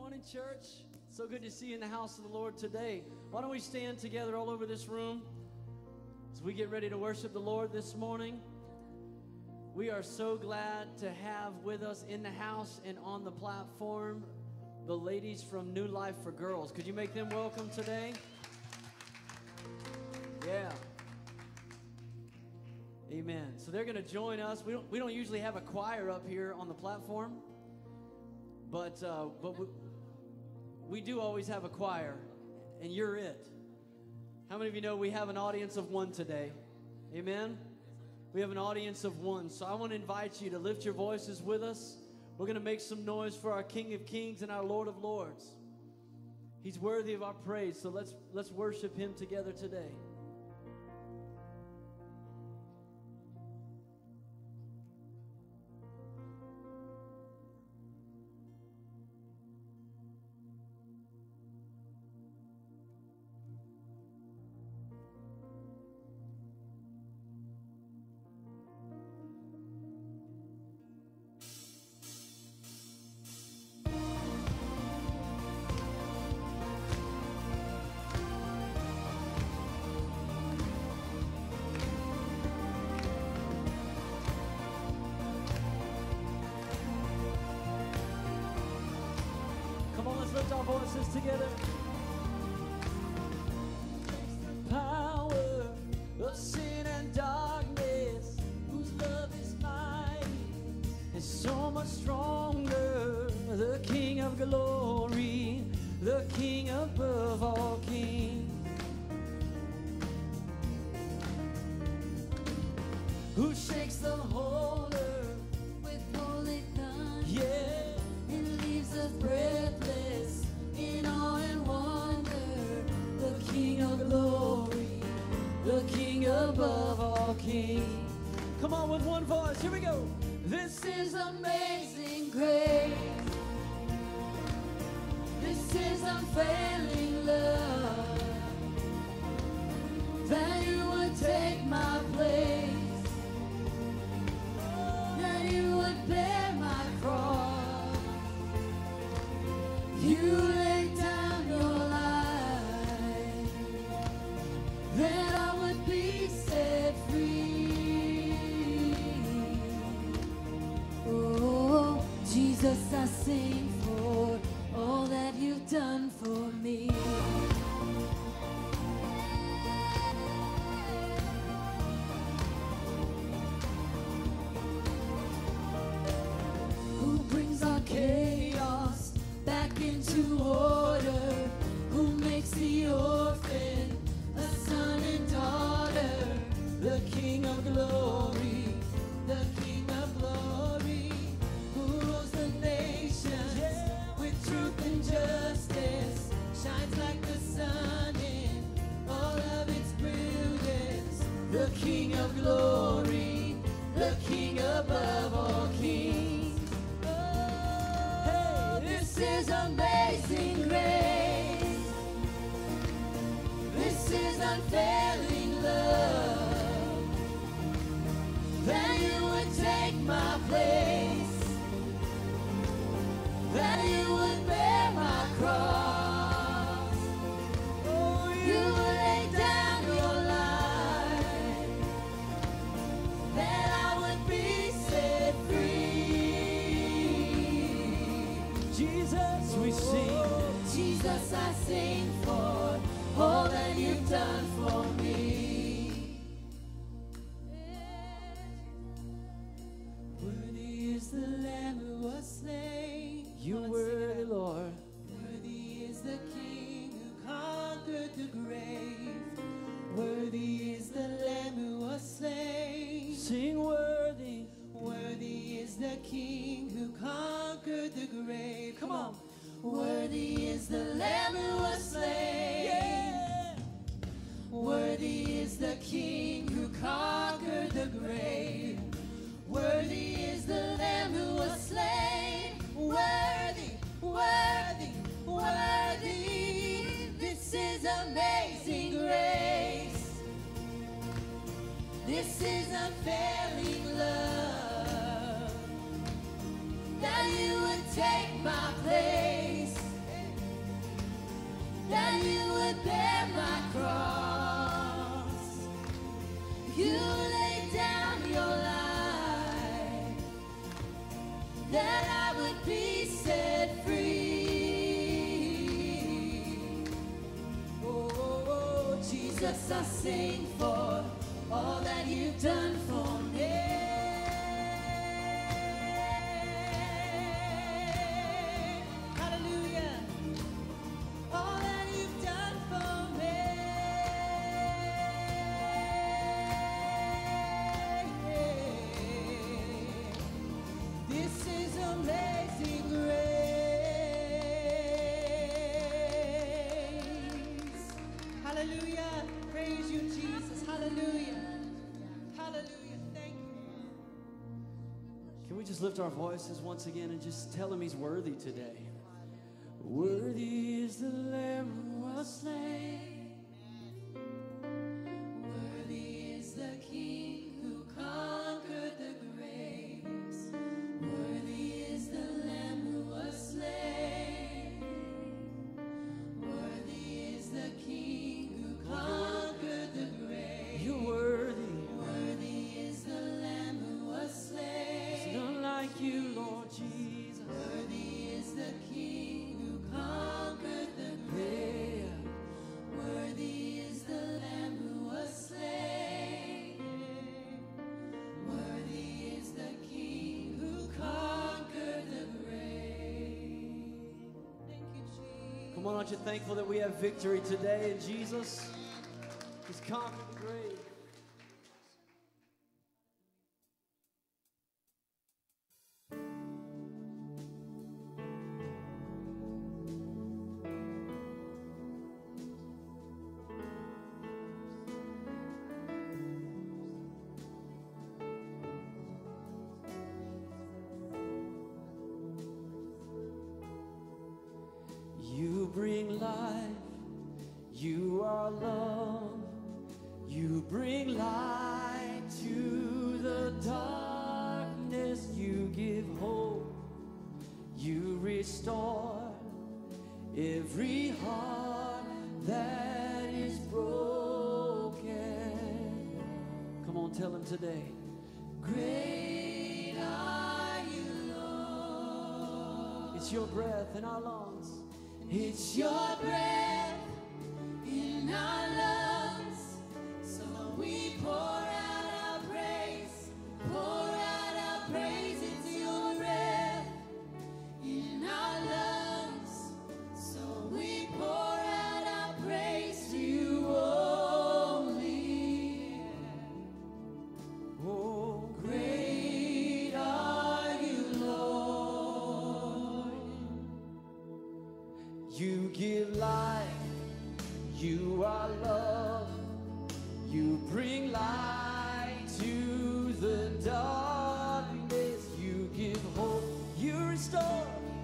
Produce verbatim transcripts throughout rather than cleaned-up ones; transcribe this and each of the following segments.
morning, church. So good to see you in the house of the Lord today. Why don't we stand together all over this room as we get ready to worship the Lord this morning. We are so glad to have with us in the house and on the platform the ladies from New Life for Girls. Could you make them welcome today? Yeah. Amen. So they're going to join us. We don't, we don't usually have a choir up here on the platform, but uh, but we, we do always have a choir, and you're it. How many of you know we have an audience of one today? Amen. We have an audience of one. So I want to invite you to lift your voices with us. We're going to make some noise for our King of Kings and our Lord of Lords. He's worthy of our praise. So let's let's worship him together today. Lift our voices together. Power of sin and darkness, whose love is mighty, is so much stronger. The King of glory, the King above all kings, who shakes the whole earth with holy thunder, yeah, and leaves us breathless in awe and wonder. The King of glory, the King above all kings. Come on with one voice, here we go. This is amazing grace. This is unfailing love, that you would take my place, that you would bear my cross. You laid down your life, that I would be set free. Oh, Jesus, I sing for all that you've done for me. Who brings our chaos back into order, who makes the orphan a son and daughter, the King of glory, the King of glory, who rules the nations, yeah, with truth and justice, shines like the sun in all of its brilliance, the King of glory, the King above all kings. Oh, this is amazing grace. This is unfailing love, that you would take my place, that you would bear my cross. Oh, you would lay down your life, that I would be set free. Jesus, we sing. Jesus, I sing for all that you've done for me. Worthy is the Lamb who was slain. You worthy, Lord. Worthy is the King who conquered the grave. Worthy is the Lamb who was slain. Sing worthy. Worthy is the King who conquered the grave. Come on. Worthy is the Lamb who was slain. Yeah. Worthy is the King who conquered the grave. Worthy is the Lamb who was slain. Worthy, worthy, worthy. This is amazing grace. This is unfailing love, that you would take my place, that you would bear my cross. You laid down your life, that I would be set free. Oh, Jesus, I sing for all that you've done for me. Lift our voices once again and just tell him he's worthy today. Worthy is the Lamb who was slain. Worthy is the King who conquered the graves. Worthy is the Lamb who was slain. Worthy is the King who conquered the graves. You're worthy. Worthy is the Lamb who was slain. None like you, Lord Jesus. Worthy is the King who conquered the grave. Worthy is the Lamb who was slain. Worthy is the King who conquered the grave. Thank you, Jesus. Come on, aren't you thankful that we have victory today in Jesus? He's conquered the grave. You bring life, you are love, you bring light to the darkness, you give hope, you restore every heart that is broken. Come on, tell him today. Great are you, Lord. It's your breath in our lungs. It's your breath in our lungs, so we pour out our praise, pour out our praise. It's your breath in our lungs, so we pour out our praise to you only. Oh, great are you, Lord. you give life, you are love, you bring light to the darkness, you give hope, you restore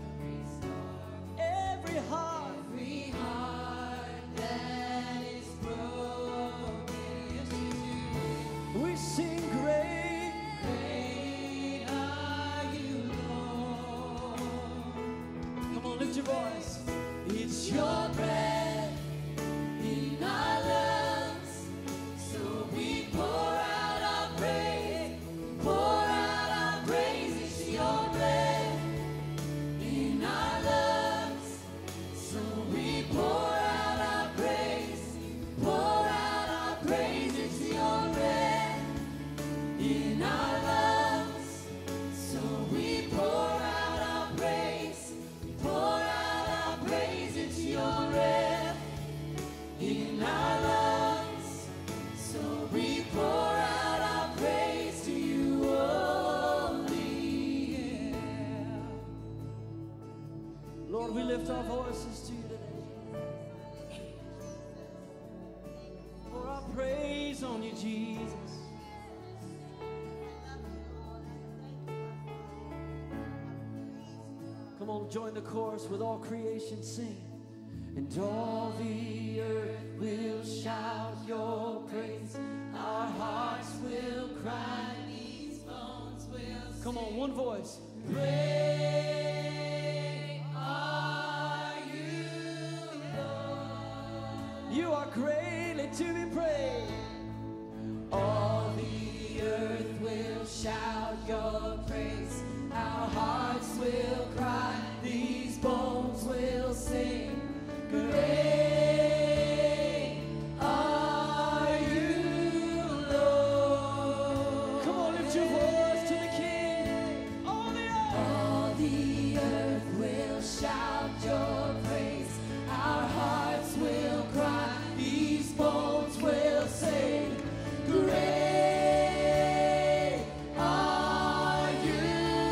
every heart, Every heart that is broken. Yes, you do. we sing great. Great are you, Lord. Come on, lift your voice. It's your breath in our lungs, so we pour out our praise, pour out our praise. It's your breath in our lungs, so we pour out our praise, pour out our praise. It's your breath in our lungs, so we pour out our praise, pour out our praise. It's your breath in our lungs, so we pour out our praise to you only. Yeah. Lord, we lift our voices to you today. For our praise on you, Jesus. Come on, join the chorus with all creation sing. And all the earth will shout your praise. Our hearts will cry. These bones will Come on, one voice. Great are you, Lord. greatly to be praised. All the earth will shout your praise. Our hearts will cry. These bones will sing. Great are you, Lord. Come on, lift your voice to the King. All the earth. All the earth will shout your praise. Our hearts will cry. These bones will sing. Great are you,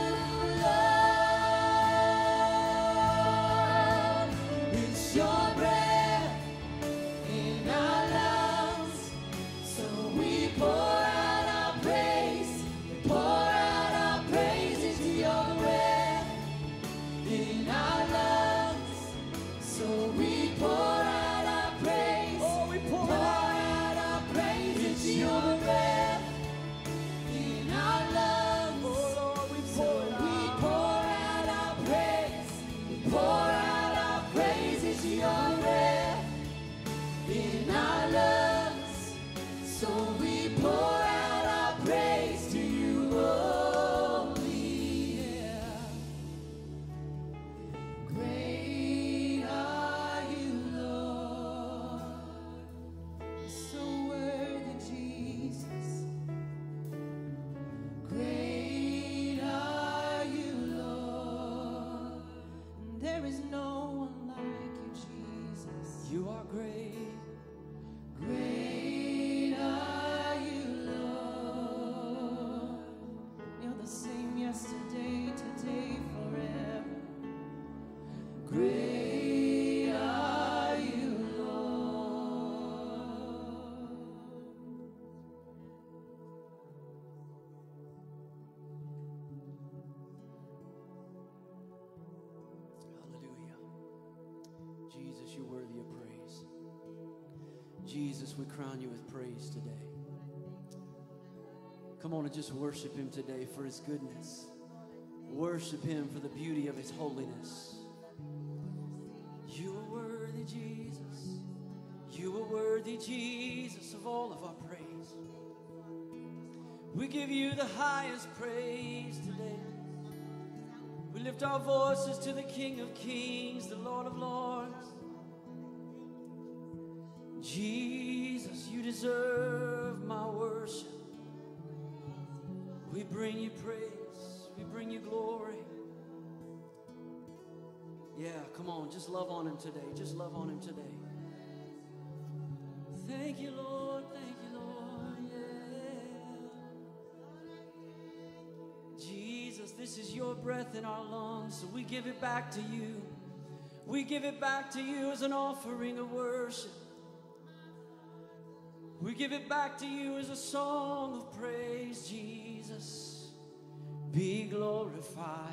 Lord. It's your breath in our lungs, so we pour out our praise. We pour out our praise into your breath in our lungs, so we pour out our praise. Oh, we pour Pour it out. out our praise into your breath in our lungs. Oh, Lord, we So pour it we out. pour out our praise. We pour out our praise into your breath in our lungs. So we pour out our praise to you only. Yeah. Great are you, Lord. So worthy, Jesus. Great are you, Lord. There is no one like you, Jesus. You are great. Great are you, Lord. You're the same yesterday, today, forever. Great are you, Lord. Hallelujah. Jesus, you're worthy of praise. Jesus, we crown you with praise today. Come on and just worship him today for his goodness. Worship him for the beauty of his holiness. You are worthy, Jesus. You are worthy, Jesus, of all of our praise. We give you the highest praise today. We lift our voices to the King of Kings, the Lord of Lords. Jesus, you deserve my worship. We bring you praise. We bring you glory. Yeah, come on, just love on him today. Just love on him today. Thank you, Lord. Thank you, Lord. Yeah. Jesus, this is your breath in our lungs, so we give it back to you. We give it back to you as an offering of worship. We give it back to you as a song of praise, Jesus. Be glorified.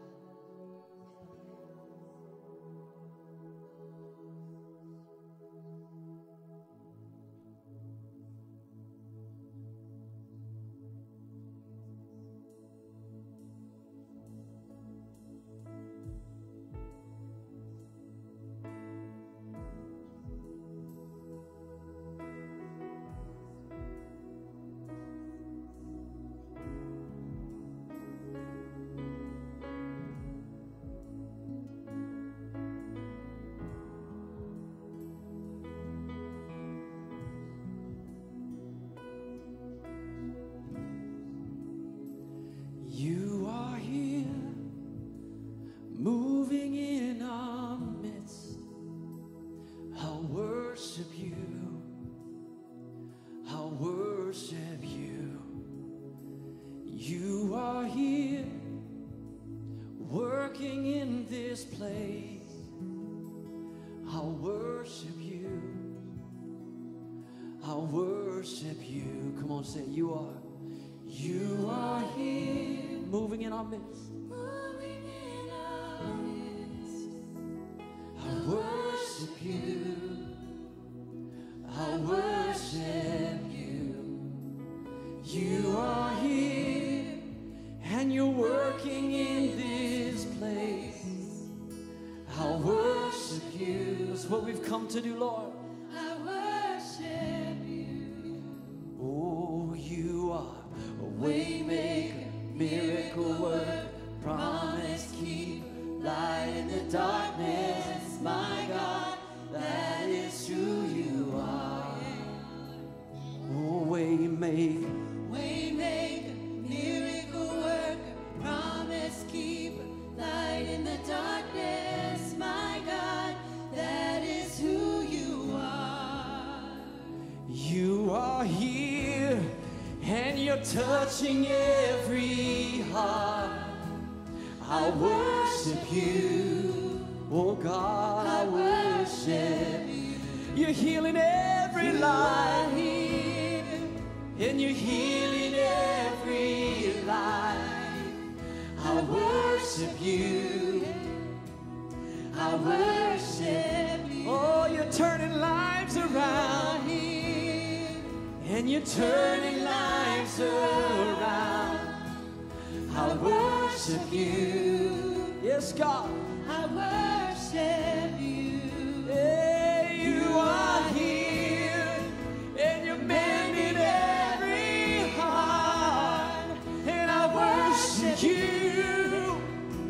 You are here, moving in our midst. I'll worship you. I'll worship you. You are here, working in this place. I'll worship you. I'll worship you. Come on, say it. You are. You are here, moving in our midst. Moving in our midst. I worship you. I worship you. You are here, and you're working in this place. I worship you. That's what we've come to do, Lord. I way. Waymaker, miracle worker, promise keeper, light in the darkness, my God, that is who you are. You are here, and you're touching every heart. I worship you, oh God, I worship you. You're healing every life, and you're healing every life. I worship you, I worship you. Oh, you're turning lives around, and you're turning lives around. I worship you. Yes, God. I worship you. Hey, you are here, and you're mending every heart. And I worship you.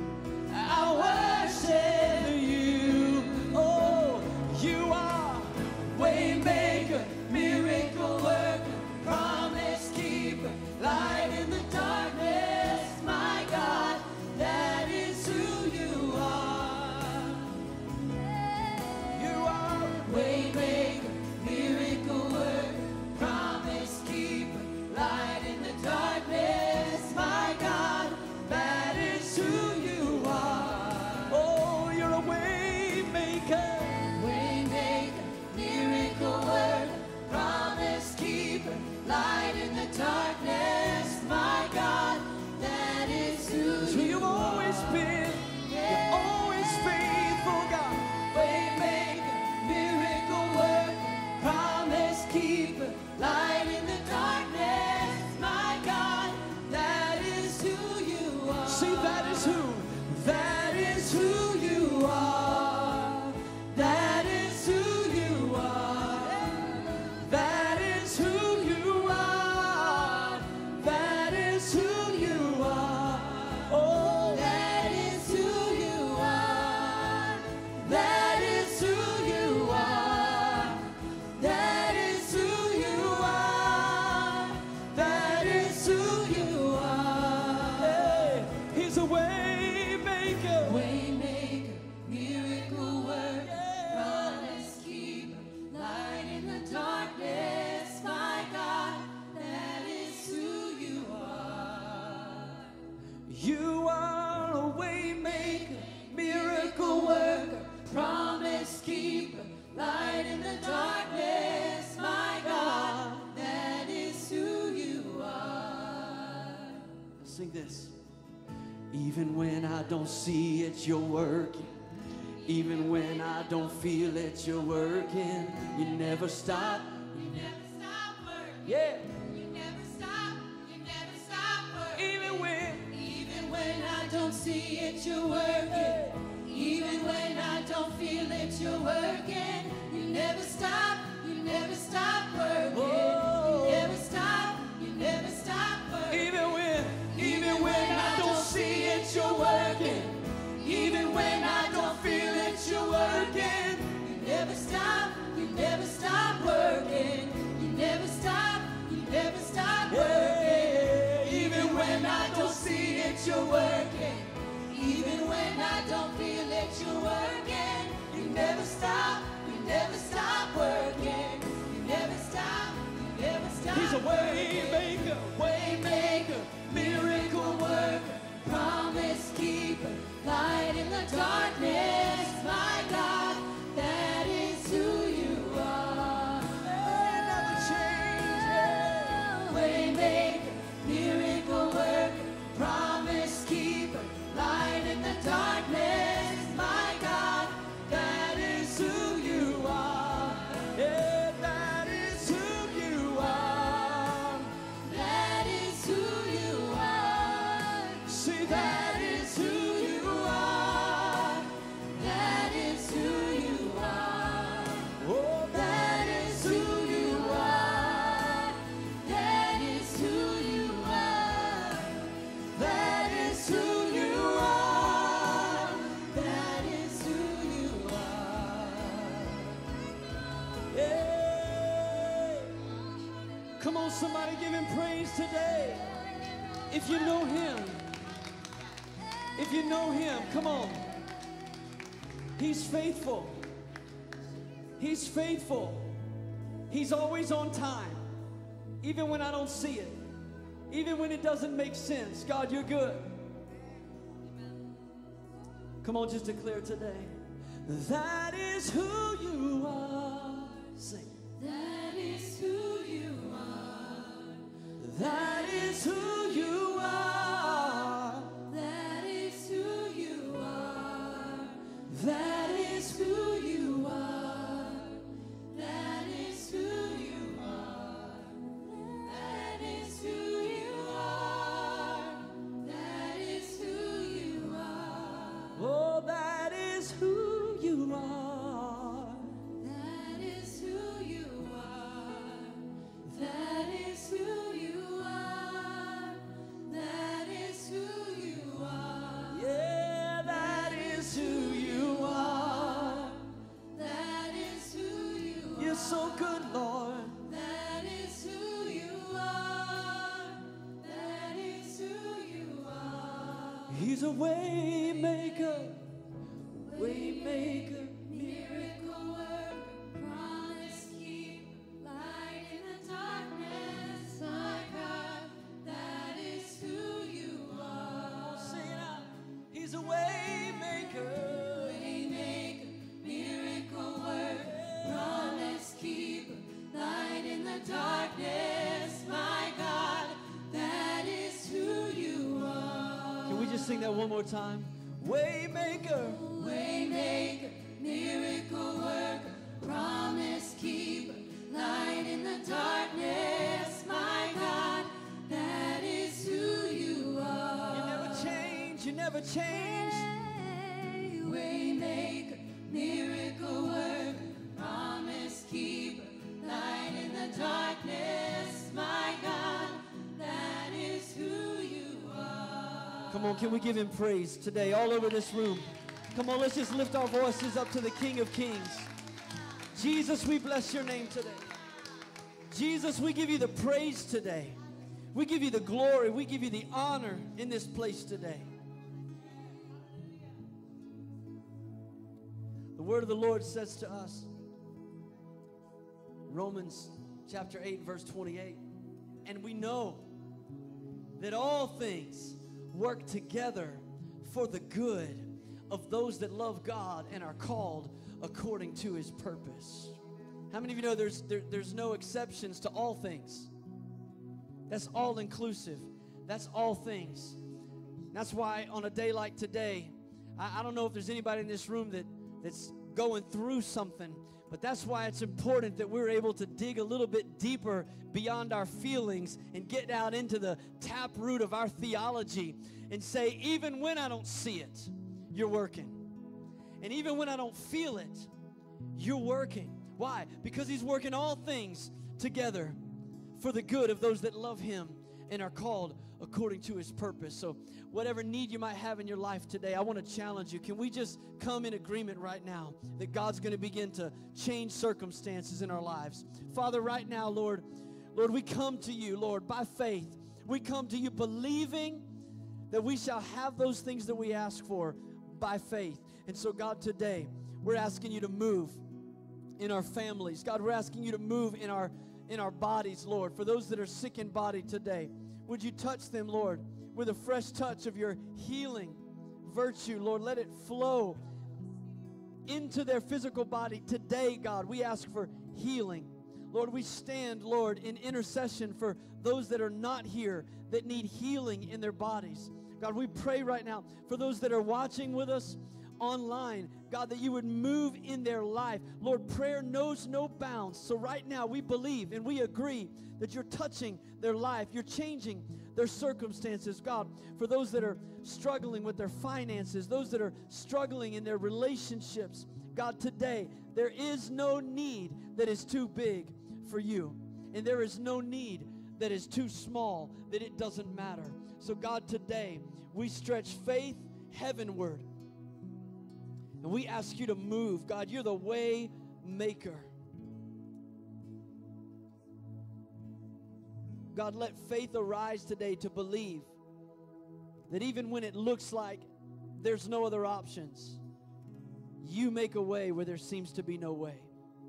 I worship you. Oh, you are waymaker, miracle worker, promise keeper, light in the darkness. My God, that is who you are. You are waymaker, miracle worker, promise keeper, light in the darkness. My God, that is who you are. Oh, you're a waymaker, Waymaker, miracle worker, promise keeper, light in the darkness. My God, that is who so you you've always are. been, you're always faithful, God. Waymaker, miracle worker, promise keeper, light in the darkness. My God, that is who you are. See, that is who, That is who you are. That is who you are. That is who you are. That is who you are. oh, That is who you are. That is who you are. That is who you are. That is who you are. hey, he's a way maker. Waymaker, miracle worker, promise keeper, light in the darkness. My God, that is who you are. You are a way maker, Miracle worker, promise keeper, light in the darkness. My God, that is who you are. Sing this. Even when I don't see it, you're working. Even when I don't feel it, you're working. You never stop. You never stop working. Yeah. You never stop. You never stop working. Even when, Even when I don't see it, you're working. Even when I don't feel it, you're working. You never stop. You never stop working. Oh. You never stop. You never stop working. even when, Even when I don't see it, you're working. Even when I don't feel it, you're working. You never stop. You never stop working. You never stop. You never stop working. Even when I don't see it, you're working. Even when I don't feel it, you're working. You never stop. You never stop working. You never stop. You never stop. he's a way working. maker. Waymaker, miracle worker, promise keeper, light in the darkness. My God, that is who you are. Never change. Waymaker, miracle worker, promise keeper, light in the darkness. My God, that is who you are. Yeah, that is who you are. That is who you are. See that. That is who you are. Come on, somebody give him praise today. If you know him, if you know him, come on. He's faithful. He's faithful. He's always on time, even when I don't see it, even when it doesn't make sense. God, you're good. Come on, just declare today. That is who you are. Sing. That is who you are. That is who you are. That is who you are. That is who you are. That is who you are. That is who you are. That is who you are. Oh, that is who you are. That is who you are. That is who you are. That is who you are. Yeah, that is who you are. That is who you are. You're so good, Lord. That is who you are. That is who you are. He's a way maker, way maker. Miracle worker, promise keeper, light in the darkness, my God. That is who you are. Sing it out. He's a way maker. Waymaker, miracle worker, promise keeper, light in the darkness, my God. That is who you are. Can we just sing that one more time? Way maker. Waymaker, miracle worker, promise keeper, light in the darkness, my God. That is who you are. You never change, you never change. Waymaker, miracle worker, promise keeper, light in the darkness, my God. That is who you are. Come on, can we give him praise today all over this room? Come on, let's just lift our voices up to the King of Kings. Jesus, we bless your name today. Jesus, we give you the praise today. We give you the glory. We give you the honor in this place today. The word of the Lord says to us, Romans chapter eight, verse twenty-eight, and we know that all things work together for the good of those that love God and are called according to his purpose. How many of you know there's there, there's no exceptions to all things? That's all inclusive. That's all things. That's why on a day like today, I, I don't know if there's anybody in this room that, that's going through something, but that's why it's important that we're able to dig a little bit deeper beyond our feelings and get out into the tap root of our theology and say, even when I don't see it, you're working. And even when I don't feel it, you're working. Why? Because he's working all things together for the good of those that love him and are called according to his purpose. So whatever need you might have in your life today, I want to challenge you. Can we just come in agreement right now that God's going to begin to change circumstances in our lives? Father, right now, Lord, Lord, we come to you, Lord, by faith. We come to you believing that we shall have those things that we ask for by faith. And so, God, today, we're asking you to move in our families. God, we're asking you to move in our in our bodies, Lord. For those that are sick in body today, would you touch them, Lord, with a fresh touch of your healing virtue, Lord. Let it flow into their physical body today, God. We ask for healing. Lord, we stand, Lord, in intercession for those that are not here that need healing in their bodies. God, we pray right now for those that are watching with us online, God, that you would move in their life. Lord, prayer knows no bounds. So right now we believe and we agree that you're touching their life. You're changing their circumstances. God, for those that are struggling with their finances, those that are struggling in their relationships, God, today there is no need that is too big for you. And there is no need that is too small that it doesn't matter. So God, today we stretch faith heavenward. And we ask you to move. God, you're the way maker. God, let faith arise today to believe that even when it looks like there's no other options, you make a way where there seems to be no way.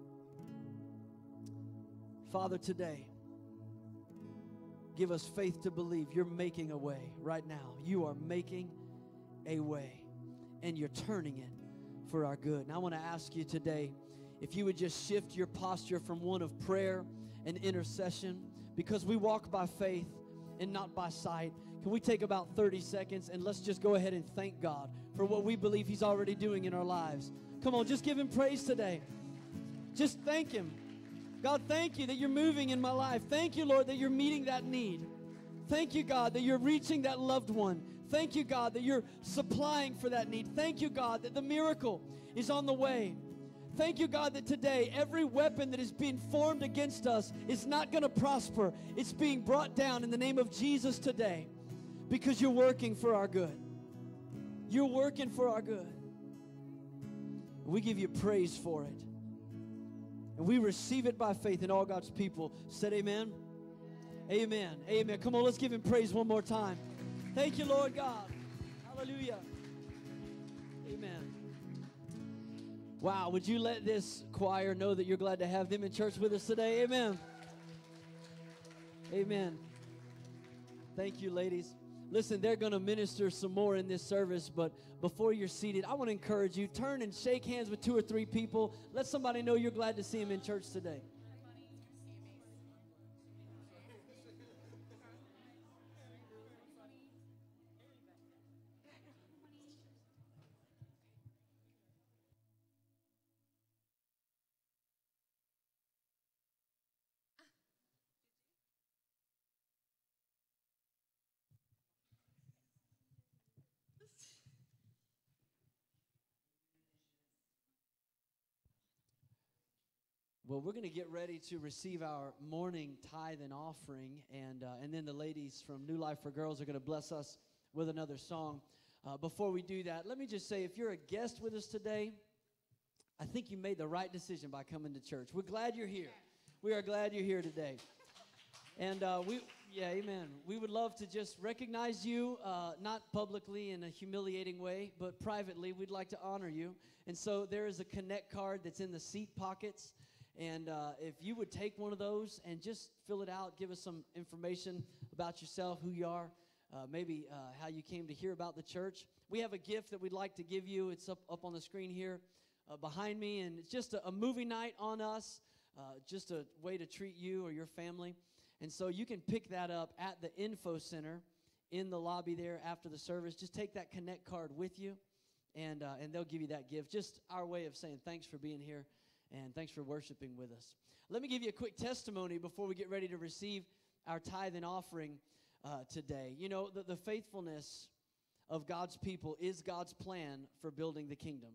Father, today, give us faith to believe you're making a way right now. You are making a way, and you're turning it for our good. And I want to ask you today, if you would just shift your posture from one of prayer and intercession, because we walk by faith and not by sight. Can we take about thirty seconds and let's just go ahead and thank God for what we believe He's already doing in our lives. Come on, just give Him praise today. Just thank Him. God, thank you that you're moving in my life. Thank you, Lord, that you're meeting that need. Thank you, God, that you're reaching that loved one. Thank you, God, that you're supplying for that need. Thank you, God, that the miracle is on the way. Thank you, God, that today every weapon that is being formed against us is not going to prosper. It's being brought down in the name of Jesus today because you're working for our good. You're working for our good. We give you praise for it. And we receive it by faith, and all God's people said amen. Amen. Amen. Come on, let's give Him praise one more time. Thank you, Lord God. Hallelujah. Amen. Wow, would you let this choir know that you're glad to have them in church with us today? Amen. Amen. Thank you, ladies. Listen, they're going to minister some more in this service, but before you're seated, I want to encourage you, turn and shake hands with two or three people. Let somebody know you're glad to see them in church today. Well, we're going to get ready to receive our morning tithe and offering, and uh, and then the ladies from New Life for Girls are going to bless us with another song. Uh, before we do that, let me just say, if you're a guest with us today, I think you made the right decision by coming to church. We're glad you're here. We are glad you're here today. And uh, we, yeah, amen. We would love to just recognize you, uh, not publicly in a humiliating way, but privately. We'd like to honor you. And so there is a Connect card that's in the seat pockets. And uh, if you would take one of those and just fill it out, give us some information about yourself, who you are, uh, maybe uh, how you came to hear about the church. We have a gift that we'd like to give you. It's up, up on the screen here uh, behind me, and it's just a, a movie night on us, uh, just a way to treat you or your family. And so you can pick that up at the info center in the lobby there after the service. Just take that Connect card with you, and, uh, and they'll give you that gift. Just our way of saying thanks for being here. And thanks for worshiping with us. Let me give you a quick testimony before we get ready to receive our tithe and offering uh, today. You know, the, the faithfulness of God's people is God's plan for building the kingdom.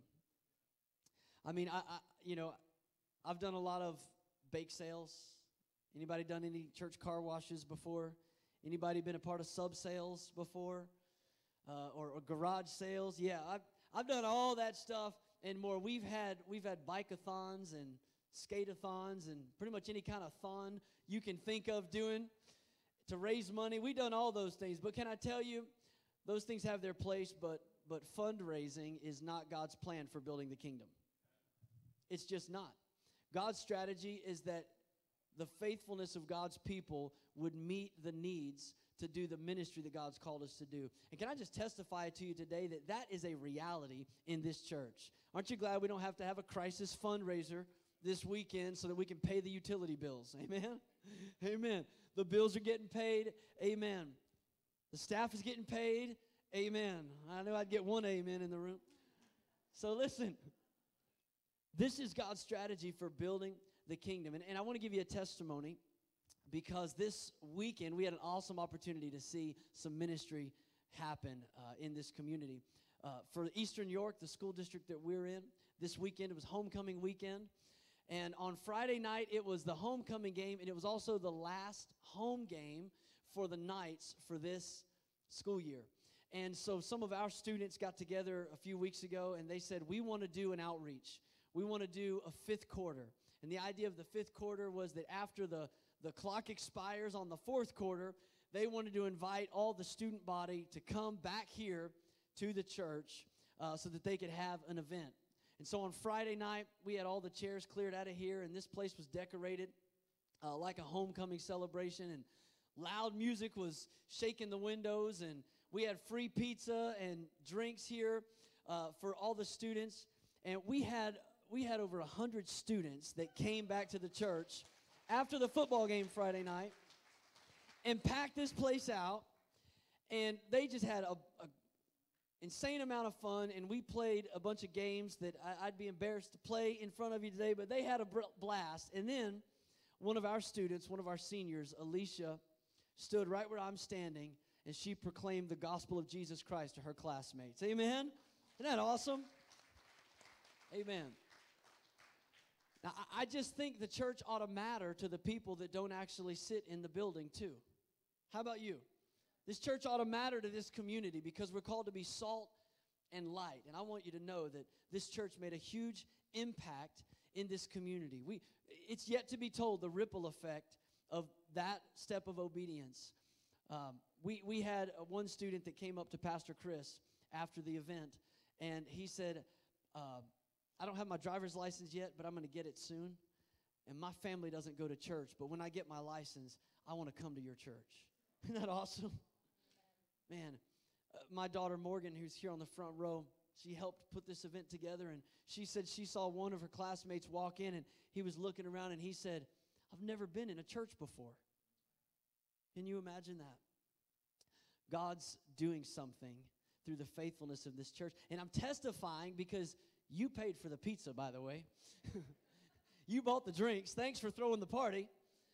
I mean, I, I you know, I've done a lot of bake sales. Anybody done any church car washes before? Anybody been a part of sub sales before? Uh, or, or garage sales? Yeah, I've, I've done all that stuff and more. We've had we've had bike-a-thons and skate-a-thons and pretty much any kind of thon you can think of doing to raise money. We've done all those things. But can I tell you, those things have their place, but but fundraising is not God's plan for building the kingdom. It's just not. God's strategy is that the faithfulness of God's people would meet the needs to do the ministry that God's called us to do. And can I just testify to you today that that is a reality in this church? Aren't you glad we don't have to have a crisis fundraiser this weekend so that we can pay the utility bills? Amen? Amen. The bills are getting paid. Amen. The staff is getting paid. Amen. I knew I'd get one amen in the room. So listen, this is God's strategy for building the kingdom. And, and I want to give you a testimony, because this weekend we had an awesome opportunity to see some ministry happen uh, in this community. Uh, for Eastern York, the school district that we're in, this weekend, it was homecoming weekend. And on Friday night, it was the homecoming game, and it was also the last home game for the Knights for this school year. And so some of our students got together a few weeks ago, and they said, we want to do an outreach. We want to do a fifth quarter. And the idea of the fifth quarter was that after the, the clock expires on the fourth quarter, they wanted to invite all the student body to come back here to the church uh, so that they could have an event. And so on Friday night, we had all the chairs cleared out of here, and this place was decorated uh, like a homecoming celebration, and loud music was shaking the windows, and we had free pizza and drinks here uh, for all the students. And we had we had over one hundred students that came back to the church after the football game Friday night and packed this place out. And they just had a, a insane amount of fun, and we played a bunch of games that I, I'd be embarrassed to play in front of you today, but they had a blast. And then one of our students, one of our seniors, Alicia, stood right where I'm standing, and she proclaimed the gospel of Jesus Christ to her classmates. Amen? Isn't that awesome? Amen. Now, I just think the church ought to matter to the people that don't actually sit in the building, too. How about you? This church ought to matter to this community because we're called to be salt and light. And I want you to know that this church made a huge impact in this community. We, it's yet to be told the ripple effect of that step of obedience. Um, we, we had uh, one student that came up to Pastor Chris after the event, and he said, uh, I don't have my driver's license yet, but I'm going to get it soon. And my family doesn't go to church, but when I get my license, I want to come to your church. Isn't that awesome? Man, uh, my daughter Morgan, who's here on the front row, she helped put this event together, and she said she saw one of her classmates walk in, and he was looking around, and he said, I've never been in a church before. Can you imagine that? God's doing something through the faithfulness of this church. And I'm testifying because you paid for the pizza, by the way. You bought the drinks. Thanks for throwing the party.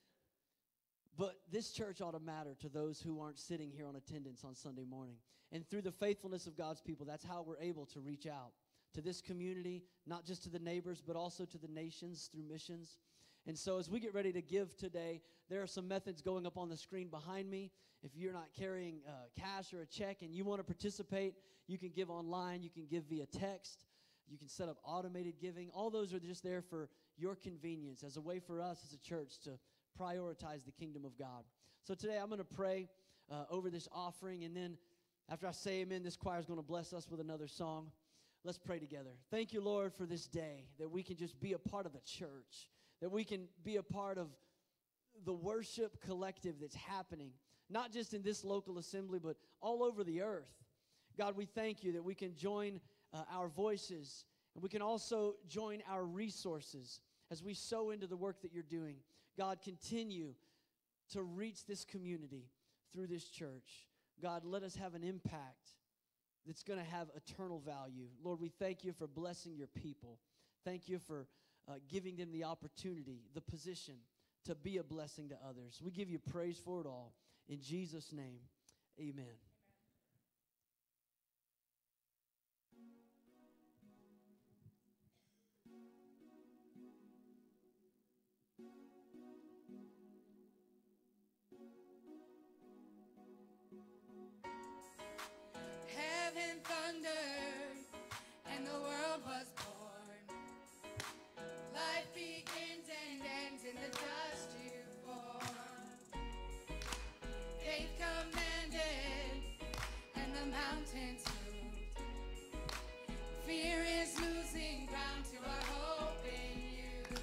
But this church ought to matter to those who aren't sitting here on attendance on Sunday morning. And through the faithfulness of God's people, that's how we're able to reach out to this community, not just to the neighbors, but also to the nations through missions. And so as we get ready to give today, there are some methods going up on the screen behind me. If you're not carrying uh, cash or a check and you want to participate, you can give online. You can give via text. You can set up automated giving. All those are just there for your convenience as a way for us as a church to prioritize the kingdom of God. So today I'm going to pray uh, over this offering, and then after I say amen, this choir is going to bless us with another song. Let's pray together. Thank you, Lord, for this day, that we can just be a part of the church, that we can be a part of the worship collective that's happening, not just in this local assembly, but all over the earth. God, we thank you that we can join uh, our voices, and we can also join our resources as we sow into the work that you're doing. God, continue to reach this community through this church. God, let us have an impact that's going to have eternal value. Lord, we thank you for blessing your people. Thank you for uh, giving them the opportunity, the position to be a blessing to others. We give you praise for it all. In Jesus' name, amen. Heaven thundered and the world was born. Life begins and ends in the dust you form. Faith commanded and the mountains moved. Fear is losing ground to our hope in you.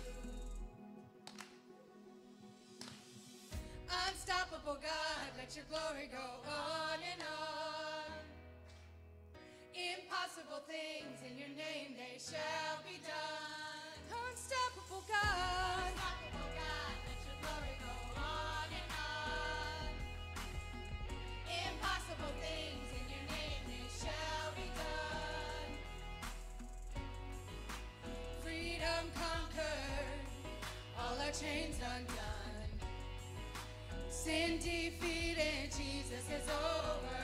Unstoppable God, let your glory go on and on. Impossible things in your name, they shall be done. Unstoppable God, unstoppable God, let your glory go on and on. Impossible things in your name, they shall be done. Freedom conquered, all our chains undone. Sin defeated, Jesus is overcome.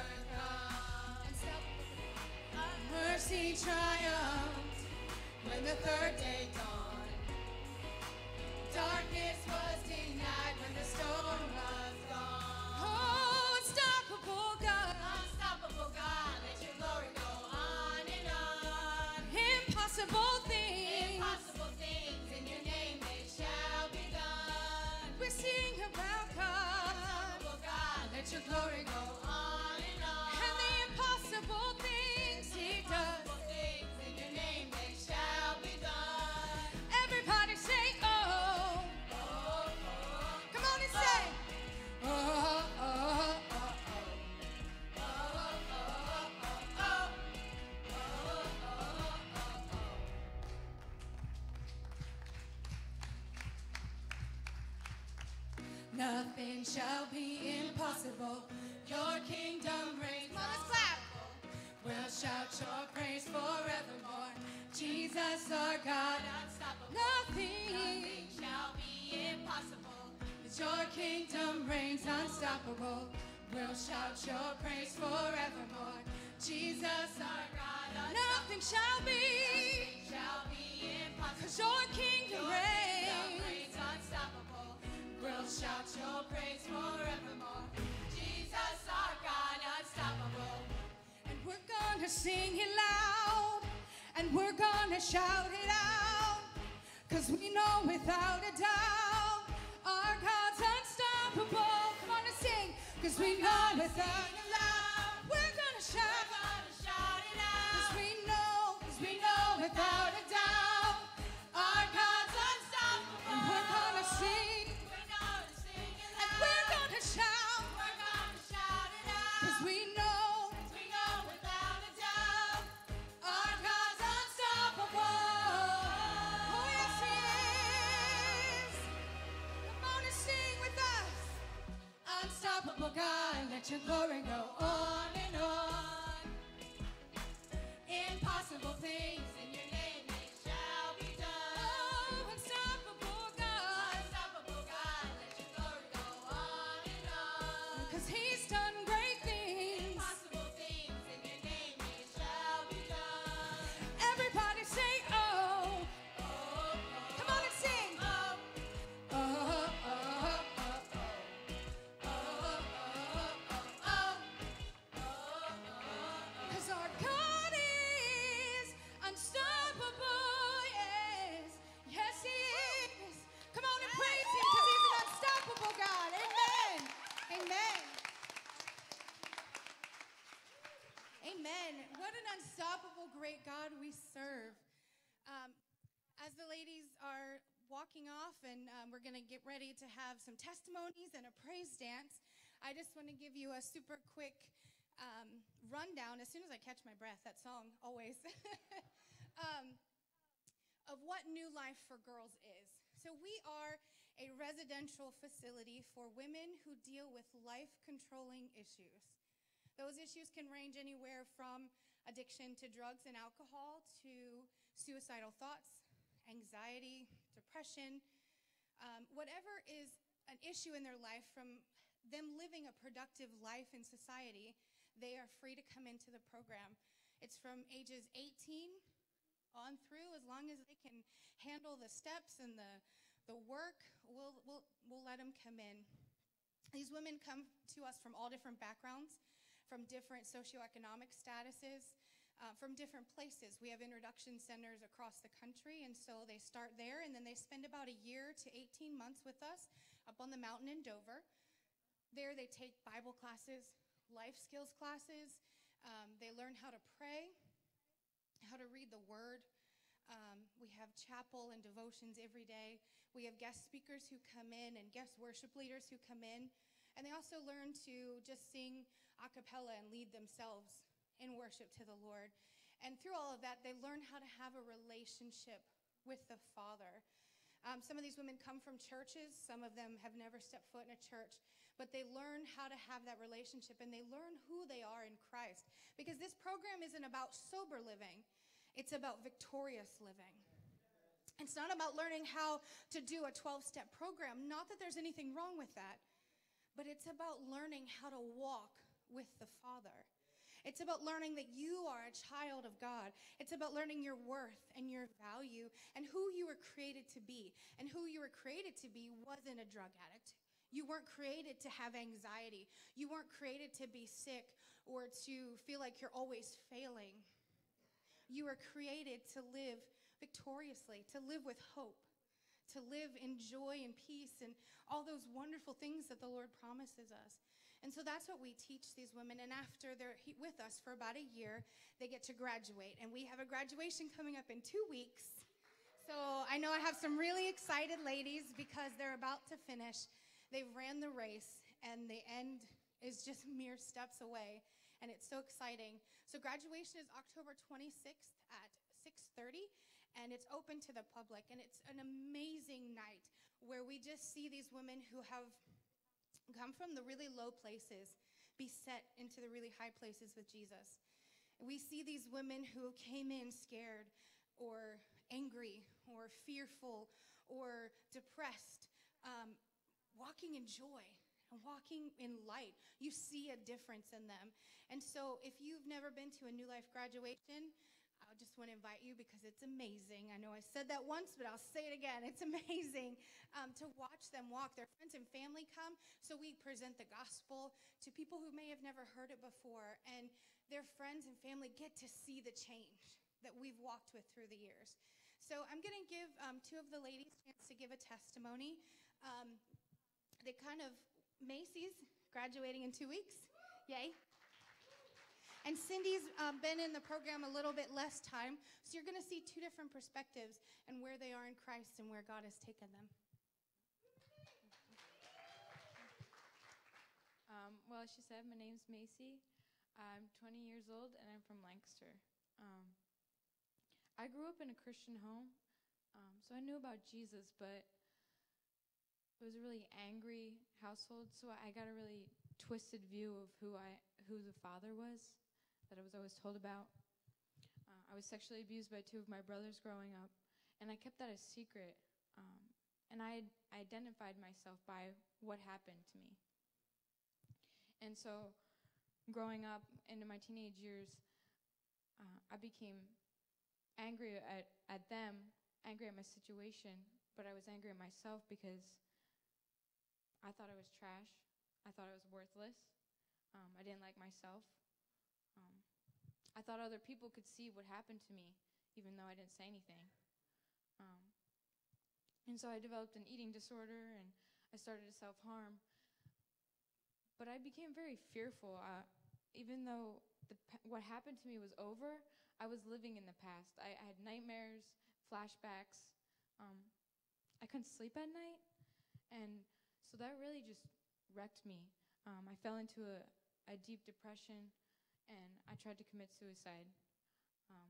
Mercy triumphed when the third day dawned. Darkness was denied when the storm was gone. Oh, unstoppable God, unstoppable God, let your glory go on and on. Impossible things, impossible things in your name, they shall be done. We sing about God. Unstoppable God, Let your glory go on and on. and the impossible things He does. Impossible things in your name, they shall be done. Everybody say, oh. Come on and say, oh, oh, oh, oh. Nothing shall be impossible. Your kingdom reigns. Come on, let's clap. We'll shout your praise forevermore. Jesus, our God, Unstoppable. nothing. Nothing shall be impossible. Your kingdom reigns unstoppable. We'll shout your praise forevermore. Jesus, our God, nothing shall be. Nothing shall be impossible. 'Cause your kingdom Your kingdom reigns. reigns unstoppable. We'll shout your praise forevermore. Jesus, our God, unstoppable. And we're gonna sing it loud. And we're gonna shout it out. 'Cause we know without a doubt our God's unstoppable. Come on and sing. 'Cause we know without a doubt we're gonna We're shout. gonna shout it 'Cause out. we know, 'cause we know without a doubt our God's unstoppable. And we're gonna sing. We're gonna sing it And loud. we're gonna shout. We're gonna shout it out. 'Cause we know We know without a doubt our God's unstoppable. Oh, yes, He is. Come on and sing with us. Unstoppable God, let your glory go on and on. Impossible things in your name, they shall be done. Oh, unstoppable God. Unstoppable God, let your glory go on and on. 'Cause He's done great things. Impossible things in your name, they shall be done. Everybody say, oh. Come on and sing. Oh, Oh, oh, oh, oh, oh, oh, oh, oh. 'Cause our God is unstoppable, yes, yes He is. Come on and praise Him 'cause He's an unstoppable God. Amen. Amen. Amen. What an unstoppable, great God we serve. Um, as the ladies are walking off and um, we're going to get ready to have some testimonies and a praise dance, I just want to give you a super quick um, rundown, as soon as I catch my breath, that song, always, um, of what New Life for Girls is. So we are a residential facility for women who deal with life-controlling issues. Those issues can range anywhere from addiction to drugs and alcohol to suicidal thoughts, anxiety, depression, um, whatever is an issue in their life, from them living a productive life in society, they are free to come into the program. It's from ages eighteen on through. As long as they can handle the steps and the, the work, we'll, we'll, we'll let them come in. These women come to us from all different backgrounds, from different socioeconomic statuses, uh, from different places. We have introduction centers across the country, and so they start there, and then they spend about a year to eighteen months with us up on the mountain in Dover. There they take Bible classes, life skills classes. Um, they learn how to pray, how to read the Word. Um, we have chapel and devotions every day. We have guest speakers who come in and guest worship leaders who come in. And they also learn to just sing a cappella and lead themselves in worship to the Lord. And through all of that, they learn how to have a relationship with the Father. Um, some of these women come from churches. Some of them have never stepped foot in a church. But they learn how to have that relationship, and they learn who they are in Christ. Because this program isn't about sober living. It's about victorious living. It's not about learning how to do a twelve-step program. Not that there's anything wrong with that. But it's about learning how to walk with the Father. It's about learning that you are a child of God. It's about learning your worth and your value and who you were created to be. And who you were created to be wasn't a drug addict. You weren't created to have anxiety. You weren't created to be sick or to feel like you're always failing. You were created to live victoriously, to live with hope, to live in joy and peace and all those wonderful things that the Lord promises us. And so that's what we teach these women. And after they're he- with us for about a year, they get to graduate. And we have a graduation coming up in two weeks. So I know I have some really excited ladies because they're about to finish. They've ran the race, and the end is just mere steps away. And it's so exciting. So graduation is October twenty-sixth at six thirty, and it's open to the public. And it's an amazing night where we just see these women who have come from the really low places be set into the really high places with Jesus. We see these women who came in scared or angry or fearful or depressed, um, walking in joy and walking in light. You see a difference in them. And so if you've never been to a New Life graduation, I just want to invite you because it's amazing. I know I said that once, but I'll say it again. It's amazing um, to watch them walk. Their friends and family come, so we present the gospel to people who may have never heard it before, and their friends and family get to see the change that we've walked with through the years. So I'm going to give um, two of the ladies a chance to give a testimony. Um, they kind of, Macy's graduating in two weeks. Yay. And Cindy's um, been in the program a little bit less time, so you're going to see two different perspectives and where they are in Christ and where God has taken them. Um, well, as she said, my name's Macy. I'm twenty years old, and I'm from Lancaster. Um, I grew up in a Christian home, um, so I knew about Jesus, but it was a really angry household, so I got a really twisted view of who I who the father was that I was always told about. Uh, I was sexually abused by two of my brothers growing up, and I kept that a secret. Um, and I identified myself by what happened to me. And so, growing up into my teenage years, uh, I became angry at, at them, angry at my situation, but I was angry at myself because I thought I was trash. I thought I was worthless. Um, I didn't like myself. Um, I thought other people could see what happened to me, even though I didn't say anything. Um, and so I developed an eating disorder, and I started to self-harm. But I became very fearful. Uh, even though the, what happened to me was over, I was living in the past. I, I had nightmares, flashbacks. Um, I couldn't sleep at night. And so that really just wrecked me. Um, I fell into a, a deep depression, and I tried to commit suicide. Um,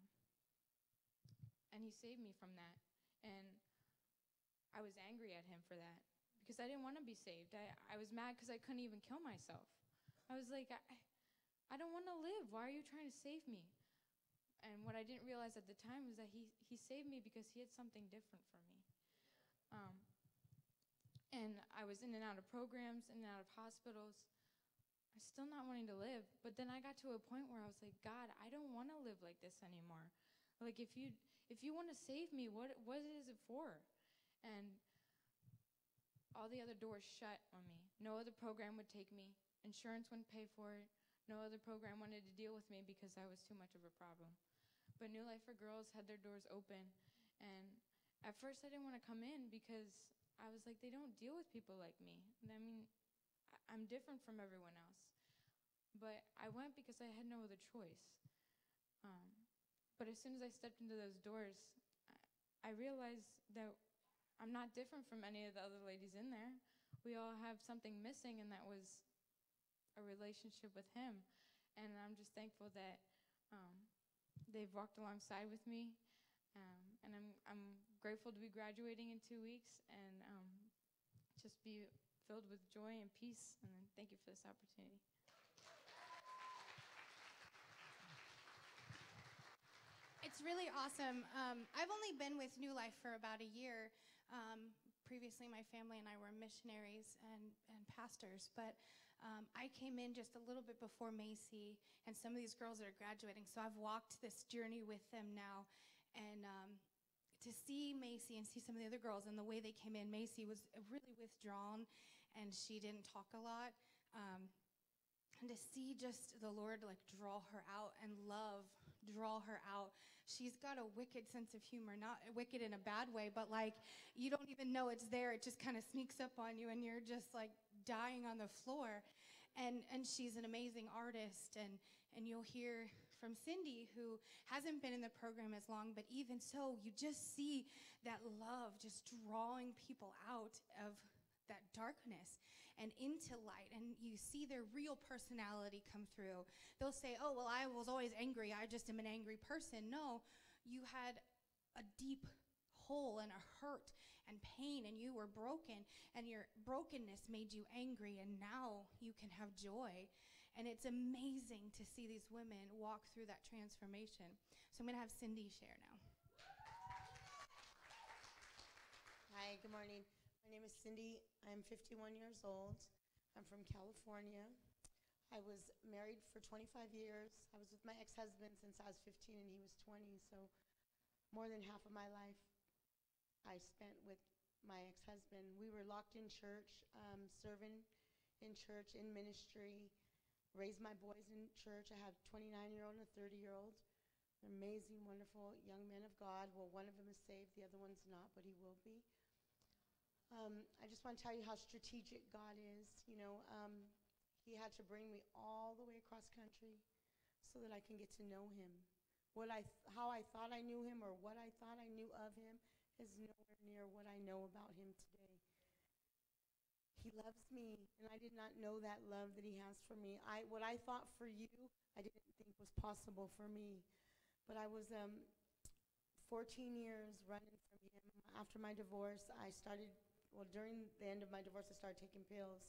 and he saved me from that. And I was angry at him for that because I didn't want to be saved. I, I was mad because I couldn't even kill myself. I was like, I, I don't want to live. Why are you trying to save me? And what I didn't realize at the time was that he, he saved me because he had something different for me. Um, and I was in and out of programs, in and out of hospitals. I'm still not wanting to live. But then I got to a point where I was like, God, I don't want to live like this anymore. Like, if you if you want to save me, what what is it for? And all the other doors shut on me. No other program would take me. Insurance wouldn't pay for it. No other program wanted to deal with me because I was too much of a problem. But New Life for Girls had their doors open. And at first I didn't want to come in because I was like, they don't deal with people like me. And I mean, I- I'm different from everyone else. But I went because I had no other choice. Um, but as soon as I stepped into those doors, I, I realized that I'm not different from any of the other ladies in there. We all have something missing, and that was a relationship with him. And I'm just thankful that um, they've walked alongside with me. Um, and I'm I'm grateful to be graduating in two weeks and um, just be filled with joy and peace. And then thank you for this opportunity. It's really awesome. Um, I've only been with New Life for about a year. Um, previously, my family and I were missionaries and, and pastors, but um, I came in just a little bit before Macy, and some of these girls are graduating, so I've walked this journey with them now. And um, to see Macy and see some of the other girls and the way they came in, Macy was really withdrawn, and she didn't talk a lot. Um, and to see just the Lord like draw her out and love draw her out. She's got a wicked sense of humor, not wicked in a bad way, but like you don't even know it's there. It just kind of sneaks up on you and you're just like dying on the floor. And and she's an amazing artist. And, and you'll hear from Cindy, who hasn't been in the program as long, but even so, you just see that love just drawing people out of that darkness and into light, and you see their real personality come through. They'll say, oh, well, I was always angry. I just am an angry person. No, you had a deep hole and a hurt and pain, and you were broken, and your brokenness made you angry, and now you can have joy. And it's amazing to see these women walk through that transformation. So I'm going to have Cindy share now. Hi, good morning. My name is Cindy. I'm fifty-one years old. I'm from California. I was married for twenty-five years. I was with my ex-husband since I was fifteen and he was twenty, so more than half of my life I spent with my ex-husband. We were locked in church, um, serving in church, in ministry, raised my boys in church. I have a twenty-nine-year-old and a thirty-year-old. They're amazing, wonderful young men of God. Well, one of them is saved, the other one's not, but he will be. Um, I just want to tell you how strategic God is. You know, um, he had to bring me all the way across country so that I can get to know him. What I th- how I thought I knew him or what I thought I knew of him is nowhere near what I know about him today. He loves me, and I did not know that love that he has for me. I what I thought for you, I didn't think was possible for me. But I was um, fourteen years running from him. After my divorce, I started, well, during the end of my divorce, I started taking pills.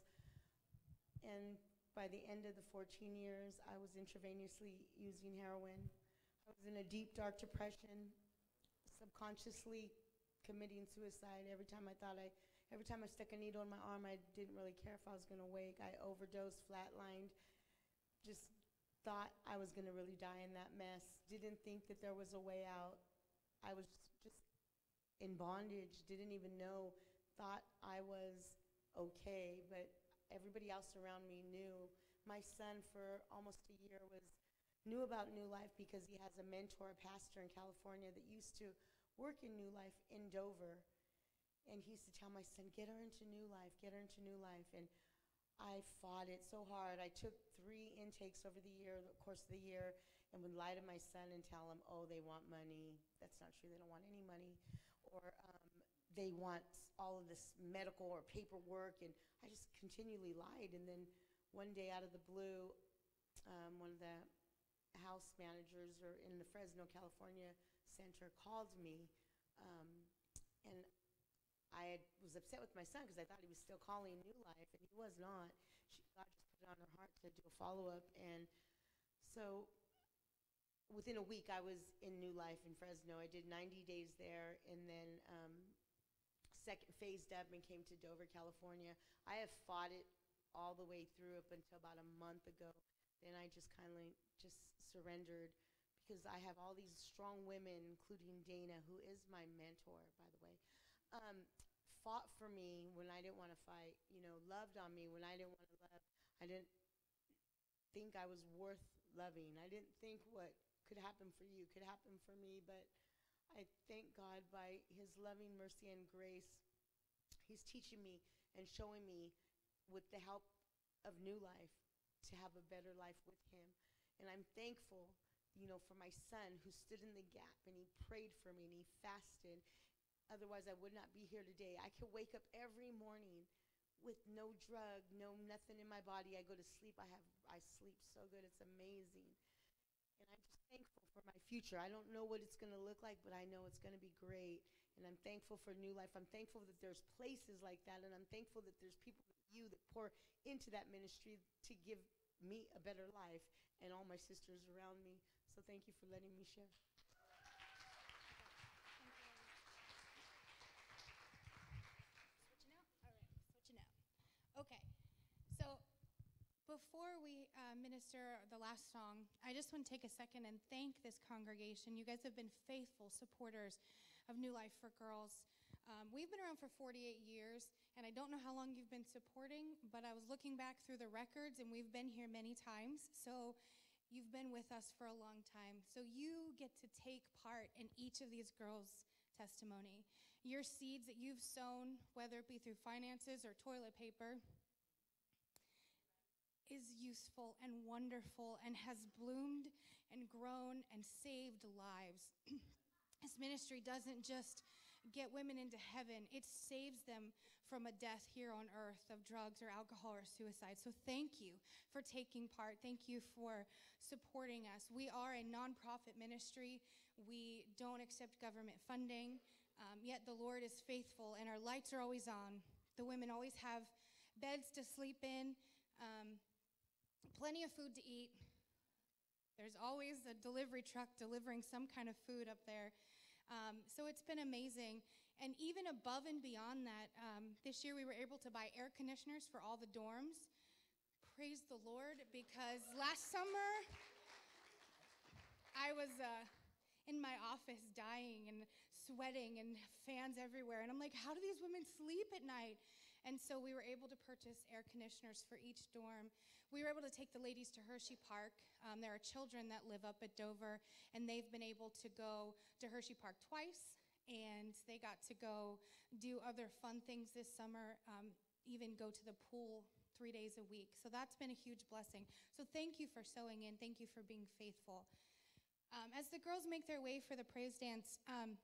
And by the end of the fourteen years, I was intravenously using heroin. I was in a deep, dark depression, subconsciously committing suicide. Every time I thought I, every time I stuck a needle in my arm, I didn't really care if I was going to wake. I overdosed, flatlined, just thought I was going to really die in that mess. Didn't think that there was a way out. I was just in bondage, didn't even know, thought I was okay, but everybody else around me knew. My son for almost a year was knew about New Life because he has a mentor, a pastor in California that used to work in New Life in Dover. And he used to tell my son, get her into New Life, get her into New Life. And I fought it so hard. I took three intakes over the year, the course of the year, and would lie to my son and tell him, oh, they want money. That's not true. They don't want any money. Or um, they want all of this medical or paperwork. And I just continually lied. And then one day out of the blue, um, one of the house managers or in the Fresno, California center called me. Um, and I had, was upset with my son because I thought he was still calling New Life, and he was not. She, God just put it on her heart to do a follow-up. And so within a week, I was in New Life in Fresno. I did ninety days there, and then um, second phased up and came to Dover, California. I have fought it all the way through up until about a month ago. Then I just kind of just surrendered because I have all these strong women, including Dana, who is my mentor, by the way, um, fought for me when I didn't want to fight, you know, loved on me when I didn't want to love. I didn't think I was worth loving. I didn't think what could happen for you could happen for me, but I thank God by his loving mercy and grace, he's teaching me and showing me with the help of New Life to have a better life with him. And I'm thankful, you know, for my son who stood in the gap and he prayed for me and he fasted. Otherwise, I would not be here today. I could wake up every morning with no drug, no nothing in my body. I go to sleep. I have, I sleep so good. It's amazing. And I'm just thankful for my future. I don't know what it's going to look like, but I know it's going to be great. And I'm thankful for New Life. I'm thankful that there's places like that, and I'm thankful that there's people like you that pour into that ministry to give me a better life and all my sisters around me. So thank you for letting me share. Switching out? All right, switching out. Okay, so before we uh, minister the last song, I just want to take a second and thank this congregation. You guys have been faithful supporters of New Life for Girls. Um, we've been around for forty-eight years, and I don't know how long you've been supporting, but I was looking back through the records, and we've been here many times. So You've been with us for a long time, so you get to take part in each of these girls' testimony. Your seeds that you've sown, whether it be through finances or toilet paper, is useful and wonderful and has bloomed and grown and saved lives. This ministry doesn't just get women into heaven, it saves them from a death here on earth of drugs or alcohol or suicide. So thank you for taking part. Thank you for supporting us. We are a nonprofit ministry. We don't accept government funding, um, yet the Lord is faithful and our lights are always on. The women always have beds to sleep in, um, plenty of food to eat. There's always a delivery truck delivering some kind of food up there. Um, so it's been amazing. And even above and beyond that, um, this year we were able to buy air conditioners for all the dorms. Praise the Lord, because last summer I was uh, in my office dying and sweating and fans everywhere. And I'm like, how do these women sleep at night? And so we were able to purchase air conditioners for each dorm. We were able to take the ladies to Hershey Park. Um, there are children that live up at Dover, and they've been able to go to Hershey Park twice, and they got to go do other fun things this summer, um, even go to the pool three days a week. So that's been a huge blessing. So thank you for sewing in. Thank you for being faithful. Um, as the girls make their way for the praise dance, um,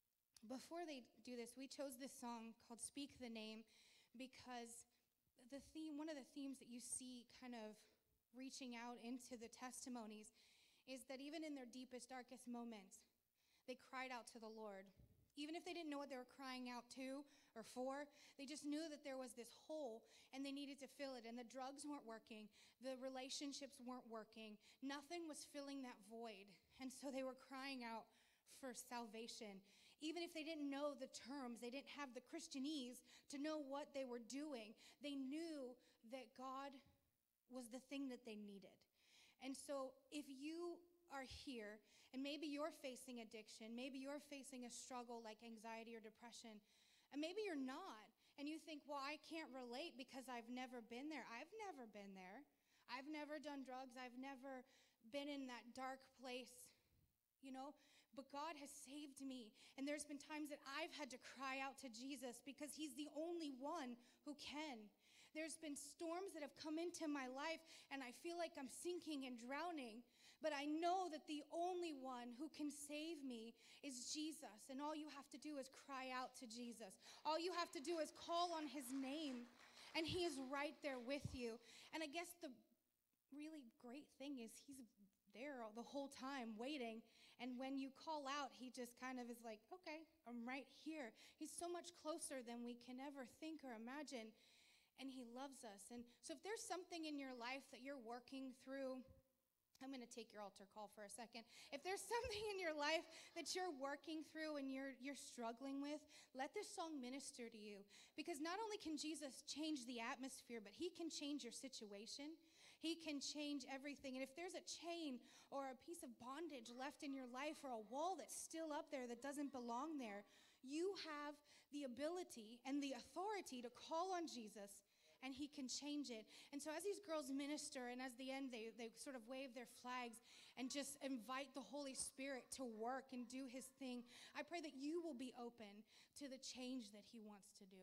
before they do this, we chose this song called Speak the Name, because the theme, one of the themes that you see kind of reaching out into the testimonies is that even in their deepest, darkest moments, they cried out to the Lord. Even if they didn't know what they were crying out to or for, they just knew that there was this hole and they needed to fill it. And the drugs weren't working. The relationships weren't working. Nothing was filling that void. And so they were crying out for salvation. Even if they didn't know the terms, they didn't have the Christianese to know what they were doing, they knew that God was the thing that they needed. And so if you are here, and maybe you're facing addiction, maybe you're facing a struggle like anxiety or depression, and maybe you're not, and you think, well, I can't relate because I've never been there. I've never been there. I've never done drugs. I've never been in that dark place, you know? But God has saved me. And there's been times that I've had to cry out to Jesus because he's the only one who can. There's been storms that have come into my life and I feel like I'm sinking and drowning. But I know that the only one who can save me is Jesus. And all you have to do is cry out to Jesus. All you have to do is call on his name. And he is right there with you. And I guess the really great thing is he's there the whole time waiting. And when you call out, he just kind of is like, okay, I'm right here. He's so much closer than we can ever think or imagine. And he loves us. And so if there's something in your life that you're working through, I'm going to take your altar call for a second. If there's something in your life that you're working through and you're you're struggling with, let this song minister to you. Because not only can Jesus change the atmosphere, but he can change your situation. He can change everything. And if there's a chain or a piece of bondage left in your life or a wall that's still up there that doesn't belong there, you have the ability and the authority to call on Jesus, and he can change it. And so as these girls minister, and as the end, they, they sort of wave their flags and just invite the Holy Spirit to work and do his thing, I pray that you will be open to the change that he wants to do.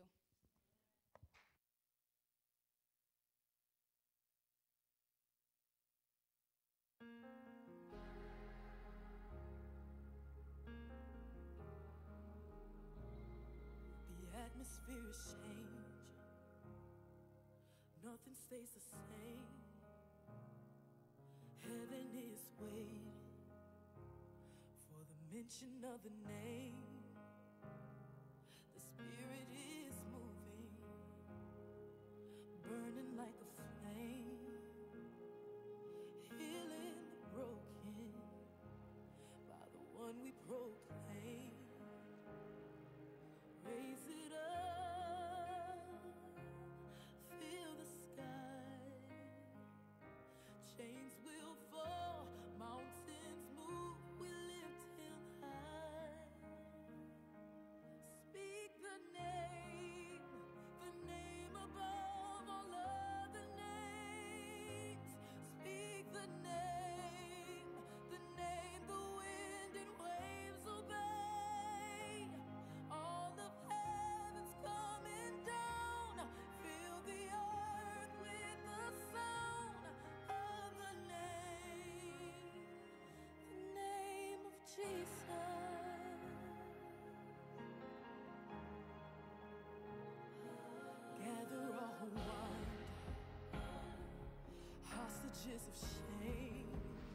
The atmosphere is changing. Nothing stays the same. Heaven is waiting for the mention of the name. The Spirit is moving, burning like a flame, healing the broken by the one we proclaim. Raise it up, fill the sky. Chains will fall, mountains move, we lift him high. Speak the name. pages of shame,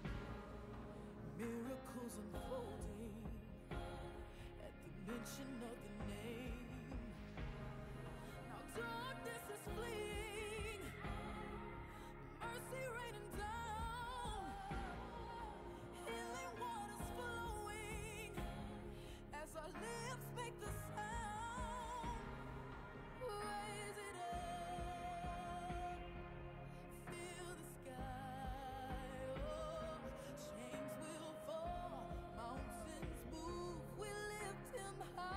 miracles unfolding at the mention of the name. Now darkness is fleeing, mercy raining down, healing waters flowing as our lips make the sound. Raise it up, feel the sky. Oh, chains will fall, mountains move. We lift him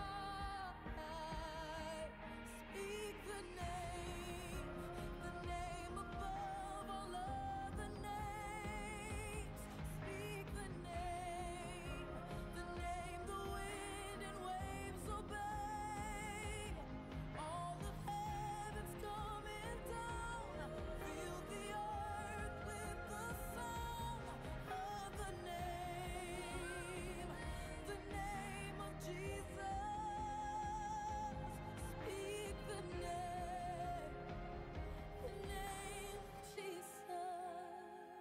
high. Speak the name, the name above all other names. Speak the name, the name the wind and waves obey. All of heaven's coming down. Fill the earth with the sound of the name, the name of Jesus. Speak the name, the name of Jesus.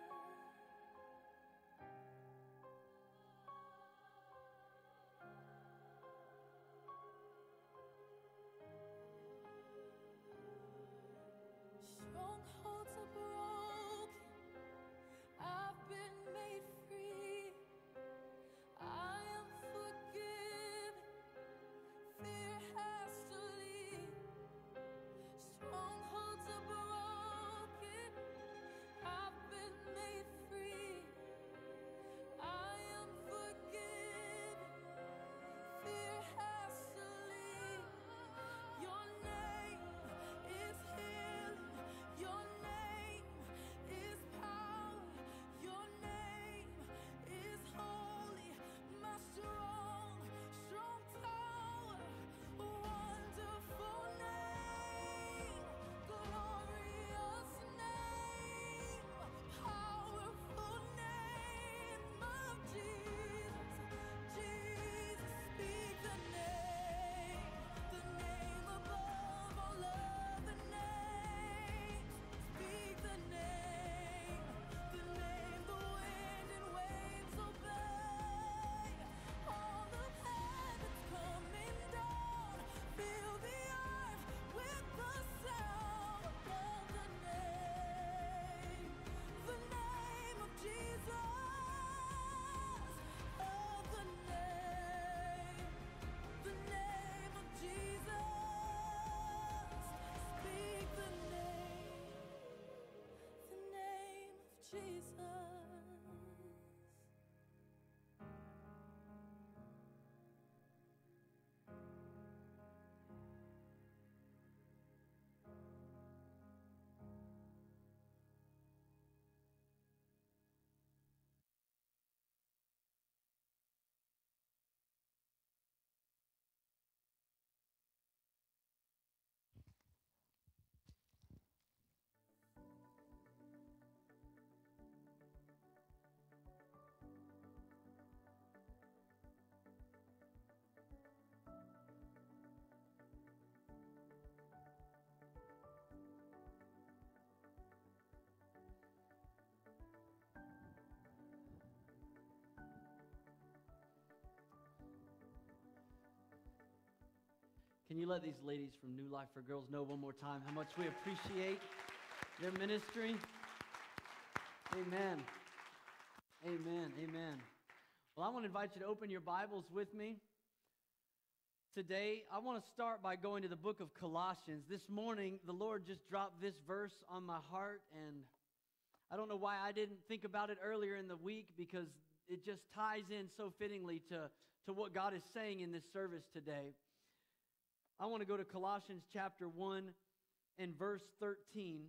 Strongholds are broken, I've been made free. I am forgiven, fear has to leave. Strongholds are broken, I've been made free. I am forgiven, fear has to leave. Your name is healing, your name is power, your name is holy, my strong, strong tower, wonderful name, glorious name, powerful name of Jesus. Jesus, speak the name, the name above all other names. Speak the name, the name the wind and waves obey. All of heaven's coming down. Fill the earth with the sound of the name, the name of Jesus. Of the name, the name of Jesus. Speak the name, the name of Jesus. Can you let these ladies from New Life for Girls know one more time how much we appreciate their ministry? Amen. Amen. Amen. Well, I want to invite you to open your Bibles with me. Today, I want to start by going to the book of Colossians. This morning, the Lord just dropped this verse on my heart, and I don't know why I didn't think about it earlier in the week, because it just ties in so fittingly to, to what God is saying in this service today. I want to go to Colossians chapter one and verse thirteen.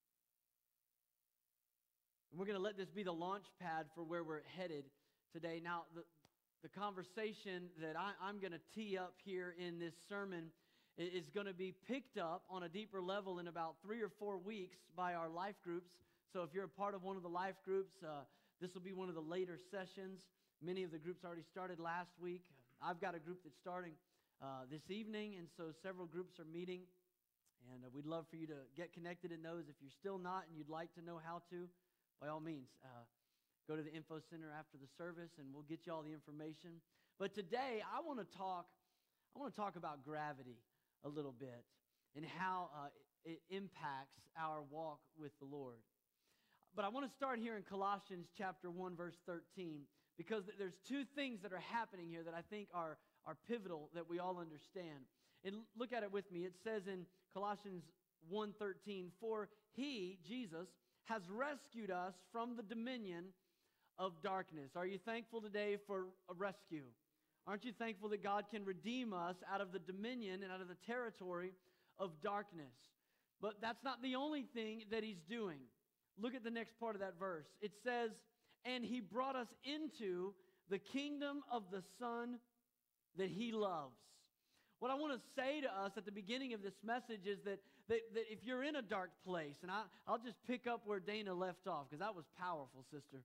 And we're going to let this be the launch pad for where we're headed today. Now, the, the conversation that I, I'm going to tee up here in this sermon is going to be picked up on a deeper level in about three or four weeks by our life groups. So if you're a part of one of the life groups, uh, this will be one of the later sessions. Many of the groups already started last week. I've got a group that's starting uh, this evening, and so several groups are meeting. And uh, we'd love for you to get connected in those. If you're still not and you'd like to know how to, by all means, uh, go to the info center after the service, and we'll get you all the information. But today, I want to talk. I want to talk about gravity a little bit and how uh, it impacts our walk with the Lord. But I want to start here in Colossians chapter one, verse thirteen, because there's two things that are happening here that I think are, are pivotal that we all understand. And look at it with me. It says in Colossians one thirteen, for he, Jesus, has rescued us from the dominion of darkness. Are you thankful today for a rescue? Aren't you thankful that God can redeem us out of the dominion and out of the territory of darkness? But that's not the only thing that he's doing. Look at the next part of that verse. It says, and he brought us into the kingdom of the Son that he loves. What I want to say to us at the beginning of this message is that, that, that if you're in a dark place, and I, I'll just pick up where Dana left off, because that was powerful, sister.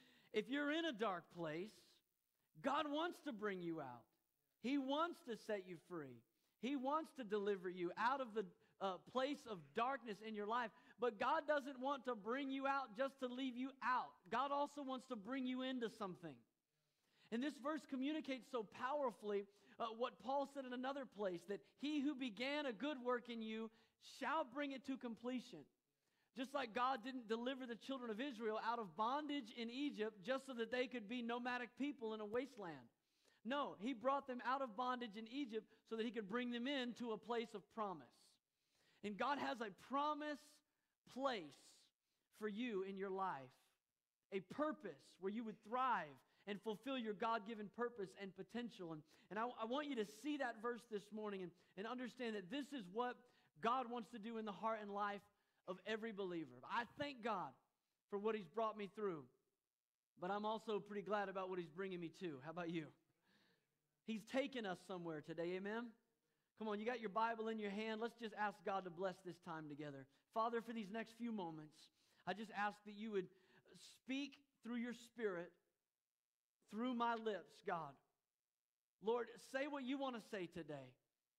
If you're in a dark place, God wants to bring you out. He wants to set you free. He wants to deliver you out of the uh, place of darkness in your life. But God doesn't want to bring you out just to leave you out. God also wants to bring you into something. And this verse communicates so powerfully uh, what Paul said in another place, that he who began a good work in you shall bring it to completion. Just like God didn't deliver the children of Israel out of bondage in Egypt just so that they could be nomadic people in a wasteland. No, he brought them out of bondage in Egypt so that he could bring them into a place of promise. And God has a promise place for you in your life, a purpose where you would thrive and fulfill your God-given purpose and potential. And, and I, I want you to see that verse this morning and, and understand that this is what God wants to do in the heart and life of every believer. I thank God for what he's brought me through, but I'm also pretty glad about what he's bringing me to. How about you? He's taken us somewhere today, amen? Come on, you got your Bible in your hand. Let's just ask God to bless this time together. Father, for these next few moments, I just ask that you would speak through your Spirit, through my lips, God. Lord, say what you want to say today.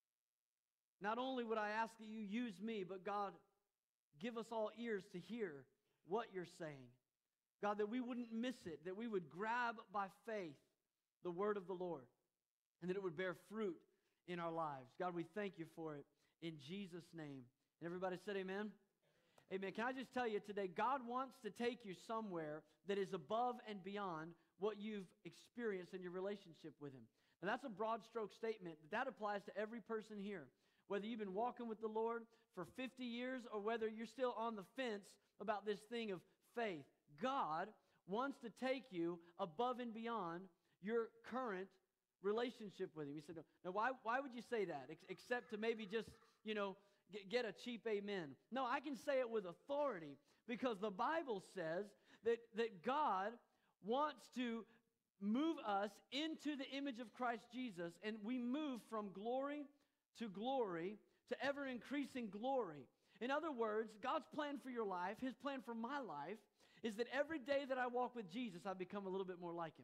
Not only would I ask that you use me, but God, give us all ears to hear what you're saying. God, that we wouldn't miss it, that we would grab by faith the word of the Lord, and that it would bear fruit in our lives. God, we thank you for it in Jesus' name. And everybody said amen? Amen. Can I just tell you today, God wants to take you somewhere that is above and beyond what you've experienced in your relationship with him. And that's a broad stroke statement, but that applies to every person here. Whether you've been walking with the Lord for fifty years or whether you're still on the fence about this thing of faith, God wants to take you above and beyond your current relationship with him. You said, now why, why would you say that? Ex- except to maybe just, you know, get, get a cheap amen. No, I can say it with authority because the Bible says that, that God wants to move us into the image of Christ Jesus, and we move from glory to glory to ever-increasing glory. In other words, God's plan for your life, his plan for my life, is that every day that I walk with Jesus, I become a little bit more like him.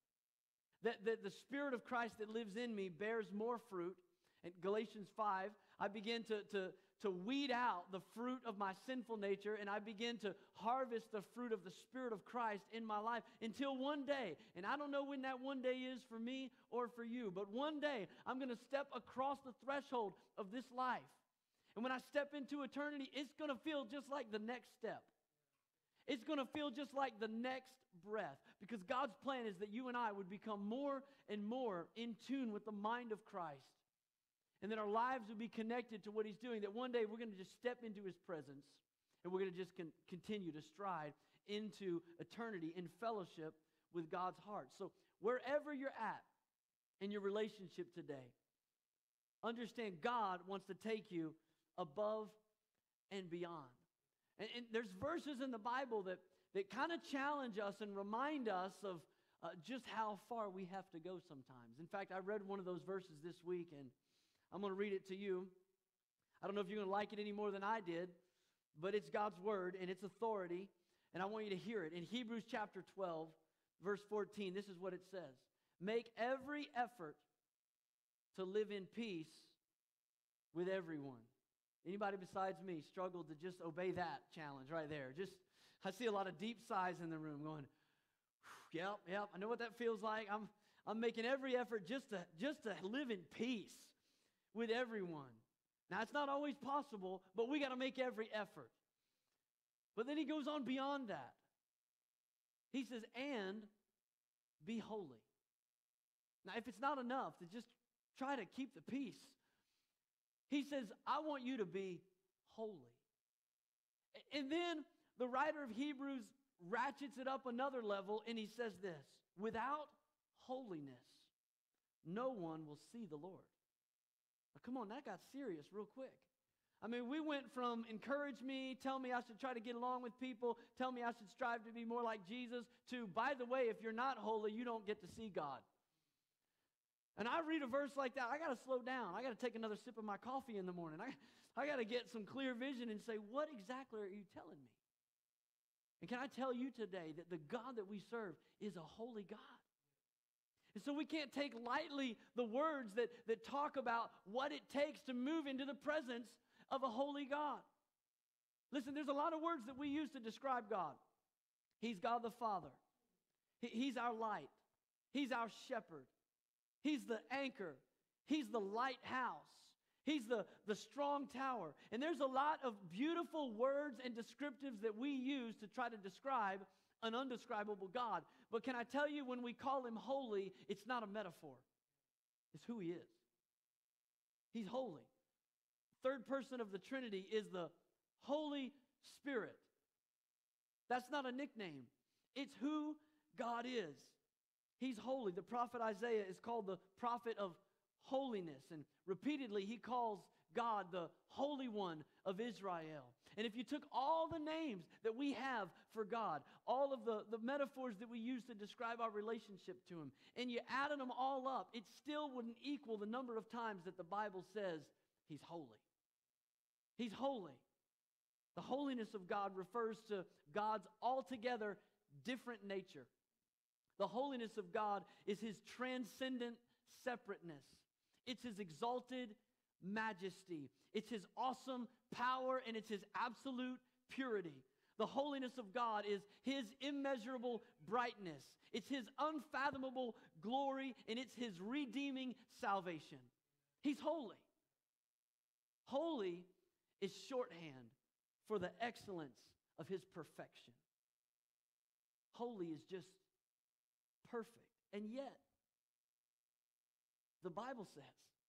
That, that the Spirit of Christ that lives in me bears more fruit. In Galatians five, I begin to, to, to weed out the fruit of my sinful nature, and I begin to harvest the fruit of the Spirit of Christ in my life until one day, and I don't know when that one day is for me or for you, but one day I'm going to step across the threshold of this life. And when I step into eternity, it's going to feel just like the next step. It's going to feel just like the next breath, because God's plan is that you and I would become more and more in tune with the mind of Christ, and that our lives would be connected to what he's doing, that one day we're going to just step into his presence, and we're going to just con- continue to stride into eternity in fellowship with God's heart. So wherever you're at in your relationship today, understand God wants to take you above and beyond. And, and there's verses in the Bible that, that kind of challenge us and remind us of uh, just how far we have to go sometimes. In fact, I read one of those verses this week, and I'm going to read it to you. I don't know if you're going to like it any more than I did, but it's God's word and it's authority, and I want you to hear it. In Hebrews chapter twelve, verse fourteen, this is what it says. Make every effort to live in peace with everyone. Anybody besides me struggled to just obey that challenge right there? Just I see a lot of deep sighs in the room going, yep, yep, I know what that feels like. I'm, I'm making every effort just to, just to live in peace with everyone. Now, it's not always possible, but we got to make every effort. But then he goes on beyond that. He says, and be holy. Now, if it's not enough to just try to keep the peace, he says, I want you to be holy. And then the writer of Hebrews ratchets it up another level, and he says this, without holiness, no one will see the Lord. Now, come on, that got serious real quick. I mean, we went from encourage me, tell me I should try to get along with people, tell me I should strive to be more like Jesus, to, by the way, if you're not holy, you don't get to see God. And I read a verse like that, I got to slow down. I got to take another sip of my coffee in the morning. I, I got to get some clear vision and say, what exactly are you telling me? And can I tell you today that the God that we serve is a holy God? And so we can't take lightly the words that, that talk about what it takes to move into the presence of a holy God. Listen, there's a lot of words that we use to describe God. He's God the Father. He, he's our light. He's our shepherd. He's the anchor. He's the lighthouse. He's the, the strong tower. And there's a lot of beautiful words and descriptives that we use to try to describe an undescribable God. But can I tell you, when we call him holy, it's not a metaphor. It's who he is. He's holy. Third person of the Trinity is the Holy Spirit. That's not a nickname. It's who God is. He's holy. The prophet Isaiah is called the prophet of holiness, and repeatedly he calls God the Holy One of Israel. And if you took all the names that we have for God, all of the, the metaphors that we use to describe our relationship to him, and you added them all up, it still wouldn't equal the number of times that the Bible says he's holy. He's holy. The holiness of God refers to God's altogether different nature. The holiness of God is his transcendent separateness. It's his exalted majesty. It's his awesome power, and it's his absolute purity. The holiness of God is his immeasurable brightness. It's his unfathomable glory, and it's his redeeming salvation. He's holy. Holy is shorthand for the excellence of his perfection. Holy is just perfect. And yet, the Bible says,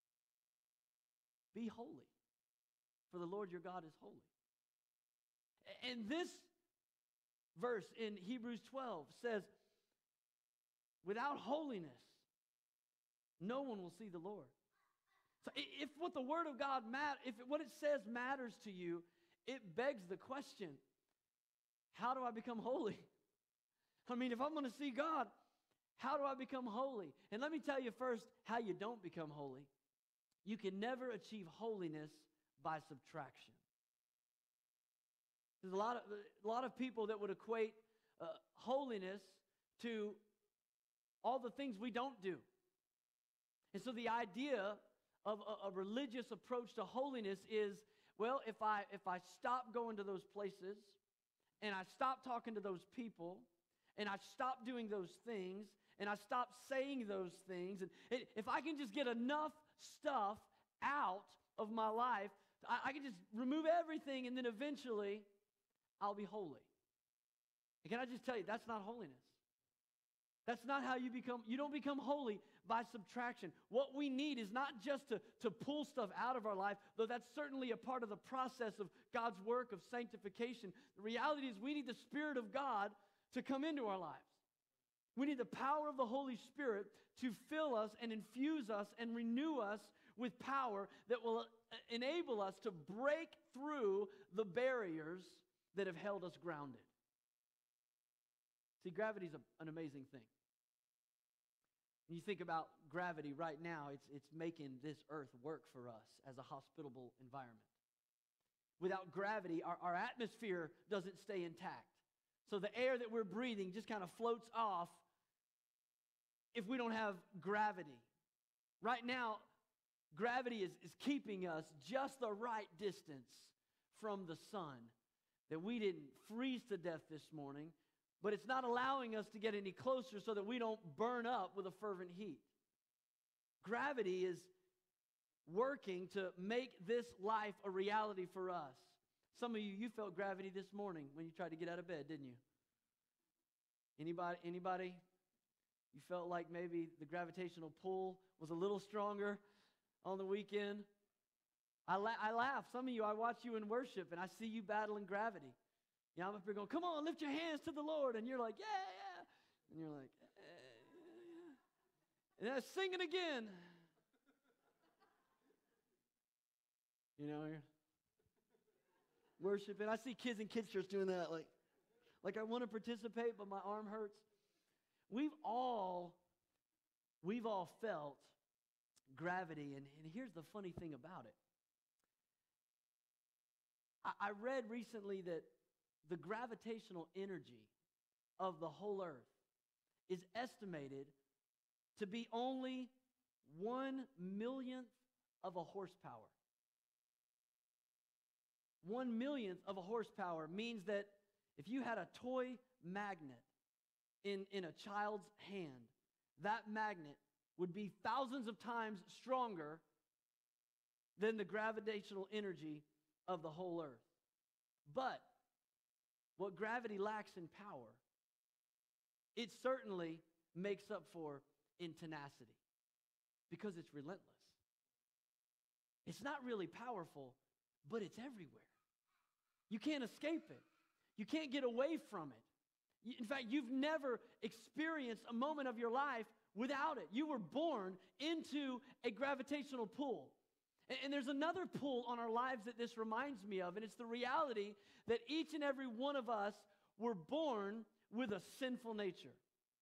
be holy, for the Lord your God is holy. And this verse in Hebrews twelve says, without holiness, no one will see the Lord. So if what the Word of God matters, if what it says matters to you, it begs the question, how do I become holy? I mean, if I'm going to see God, how do I become holy? And let me tell you first how you don't become holy. You can never achieve holiness by subtraction. There's a lot of, a lot of people that would equate uh, holiness to all the things we don't do. And so the idea of a, a religious approach to holiness is, well, if I, if I stop going to those places, and I stop talking to those people, and I stop doing those things, and I stop saying those things, and it, if I can just get enough stuff out of my life, I, I can just remove everything, and then eventually I'll be holy. And can I just tell you, that's not holiness. That's not how you become, you don't become holy by subtraction. What we need is not just to, to pull stuff out of our life, though that's certainly a part of the process of God's work of sanctification. The reality is we need the Spirit of God to come into our lives. We need the power of the Holy Spirit to fill us and infuse us and renew us with power that will enable us to break through the barriers that have held us grounded. See, gravity is an amazing thing. When you think about gravity right now, it's, it's making this earth work for us as a hospitable environment. Without gravity, our, our atmosphere doesn't stay intact. So the air that we're breathing just kind of floats off if we don't have gravity. Right now, gravity is, is keeping us just the right distance from the sun. that we didn't freeze to death this morning, but it's not allowing us to get any closer so that we don't burn up with a fervent heat. Gravity is working to make this life a reality for us. Some of you, you felt gravity this morning when you tried to get out of bed, didn't you? Anybody, anybody? You felt like maybe the gravitational pull was a little stronger on the weekend? I, la- I laugh. Some of you, I watch you in worship, and I see you battling gravity. You know, I'm up here going, come on, lift your hands to the Lord. And you're like, yeah, yeah. And you're like, eh, yeah. And then I sing it again. You know, you're worshiping. I see kids in kids' church doing that. Like, like I want to participate, but my arm hurts. We've all, we've all felt gravity. And, and here's the funny thing about it. I, I read recently that the gravitational energy of the whole earth is estimated to be only one millionth of a horsepower. One millionth of a horsepower means that if you had a toy magnet in, in a child's hand, that magnet would be thousands of times stronger than the gravitational energy of the whole earth. But what gravity lacks in power, it certainly makes up for in tenacity because it's relentless. It's not really powerful, but it's everywhere. You can't escape it. You can't get away from it. In fact, you've never experienced a moment of your life without it. You were born into a gravitational pull. And there's another pull on our lives that this reminds me of, and it's the reality that each and every one of us were born with a sinful nature.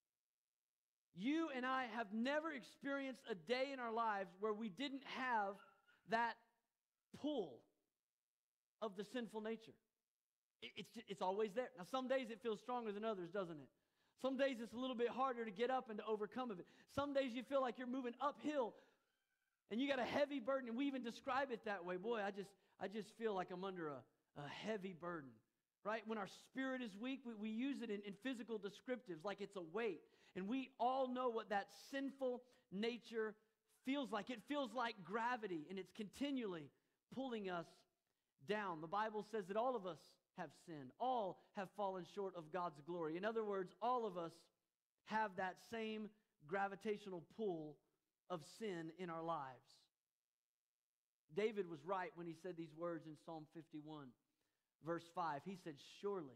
You and I have never experienced a day in our lives where we didn't have that pull of the sinful nature. It's, it's always there. Now, some days it feels stronger than others, doesn't it? Some days it's a little bit harder to get up and to overcome of it. Some days you feel like you're moving uphill and you got a heavy burden, and we even describe it that way. Boy, I just I just feel like I'm under a, a heavy burden, right? When our spirit is weak, we, we use it in, in physical descriptives like it's a weight. And we all know what that sinful nature feels like. It feels like gravity, and it's continually pulling us down. The Bible says that all of us have sinned. All have fallen short of God's glory. In other words, all of us have that same gravitational pull of sin in our lives. David was right when he said these words in Psalm fifty-one, verse five. He said, surely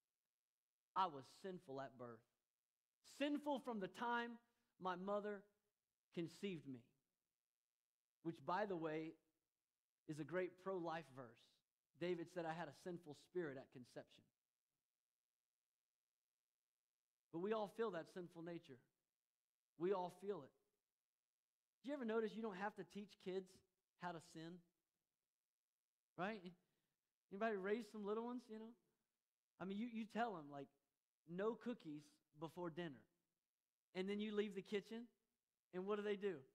I was sinful at birth, sinful from the time my mother conceived me. Which, by the way, is a great pro-life verse. David said, I had a sinful spirit at conception. But we all feel that sinful nature. We all feel it. Do you ever notice you don't have to teach kids how to sin? Right? Anybody raise some little ones, you know? I mean, you, you tell them, like, no cookies before dinner. And then you leave the kitchen, and what do they do?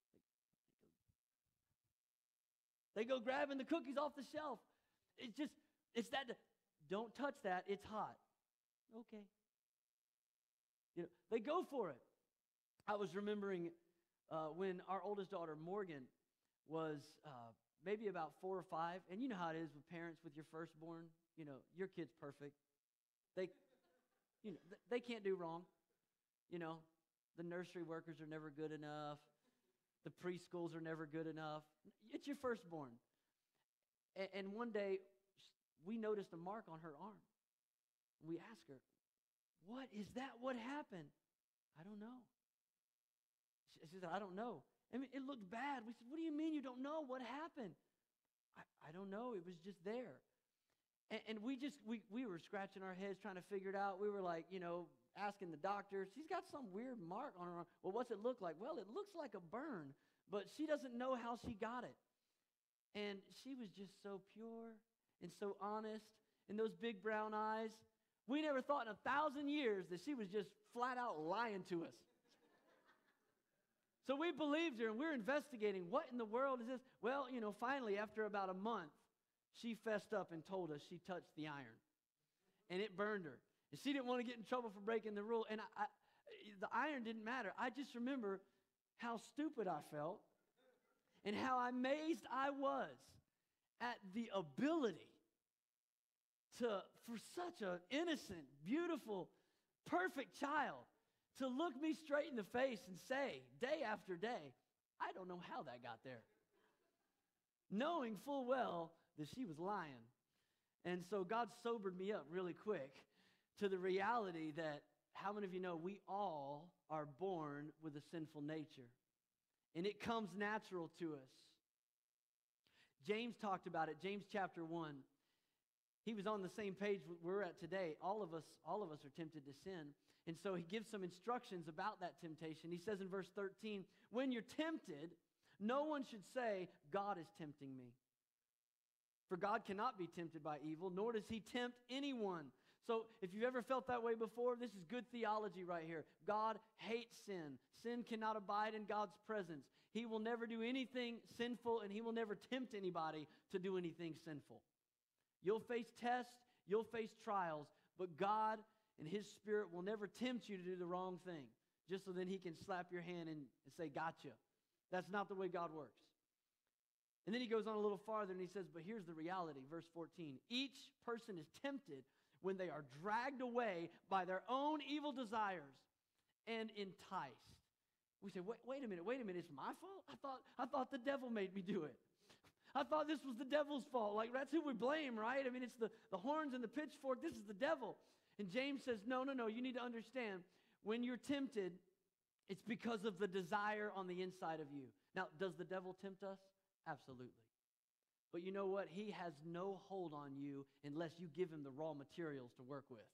They go grabbing the cookies off the shelf. It's just, it's that, don't touch that, it's hot. Okay. You know, they go for it. I was remembering uh, when our oldest daughter, Morgan, was uh, maybe about four or five, and you know how it is with parents with your firstborn. You know, your kid's perfect. They, you know, th- they can't do wrong. You know, the nursery workers are never good enough. The preschools are never good enough. It's your firstborn. And, and one day, we noticed a mark on her arm. We asked her, what is that? What happened? I don't know. She, she said, I don't know. I mean, it looked bad. We said, what do you mean you don't know? What happened? I, I don't know. It was just there. And, and we just, we, we were scratching our heads trying to figure it out. We were like, you know, asking the doctor, she's got some weird mark on her arm. Well, what's it look like? Well, it looks like a burn, but she doesn't know how she got it. And she was just so pure and so honest, and those big brown eyes. We never thought in a thousand years that she was just flat out lying to us. So we believed her, and we're investigating, what in the world is this? Well, you know, finally, after about a month, she fessed up and told us she touched the iron. and it burned her. And she didn't want to get in trouble for breaking the rule. And I, I, the iron didn't matter. I just remember how stupid I felt and how amazed I was at the ability to, for such an innocent, beautiful, perfect child, to look me straight in the face and say, day after day, I don't know how that got there. Knowing full well that she was lying. And so God sobered me up really quick to the reality that, how many of you know we all are born with a sinful nature? And it comes natural to us. James talked about it, James chapter one. He was on the same page we're at today. All of us, all of us are tempted to sin. And so he gives some instructions about that temptation. He says in verse thirteen, when you're tempted, no one should say, God is tempting me. For God cannot be tempted by evil, nor does he tempt anyone. So if you've ever felt that way before, this is good theology right here. God hates sin. Sin cannot abide in God's presence. He will never do anything sinful, and he will never tempt anybody to do anything sinful. You'll face tests, you'll face trials, but God and his Spirit will never tempt you to do the wrong thing, just so then he can slap your hand and, and say, gotcha. That's not the way God works. And then he goes on a little farther and he says, but here's the reality, verse fourteen. Each person is tempted when they are dragged away by their own evil desires and enticed. We say, wait, wait a minute, wait a minute, it's my fault? I thought, I thought the devil made me do it. I thought this was the devil's fault. Like, that's who we blame, right? I mean, it's the, the horns and the pitchfork. This is the devil. And James says, no, no, no, you need to understand, when you're tempted, it's because of the desire on the inside of you. Now, does the devil tempt us? Absolutely. But you know what? He has no hold on you unless you give him the raw materials to work with.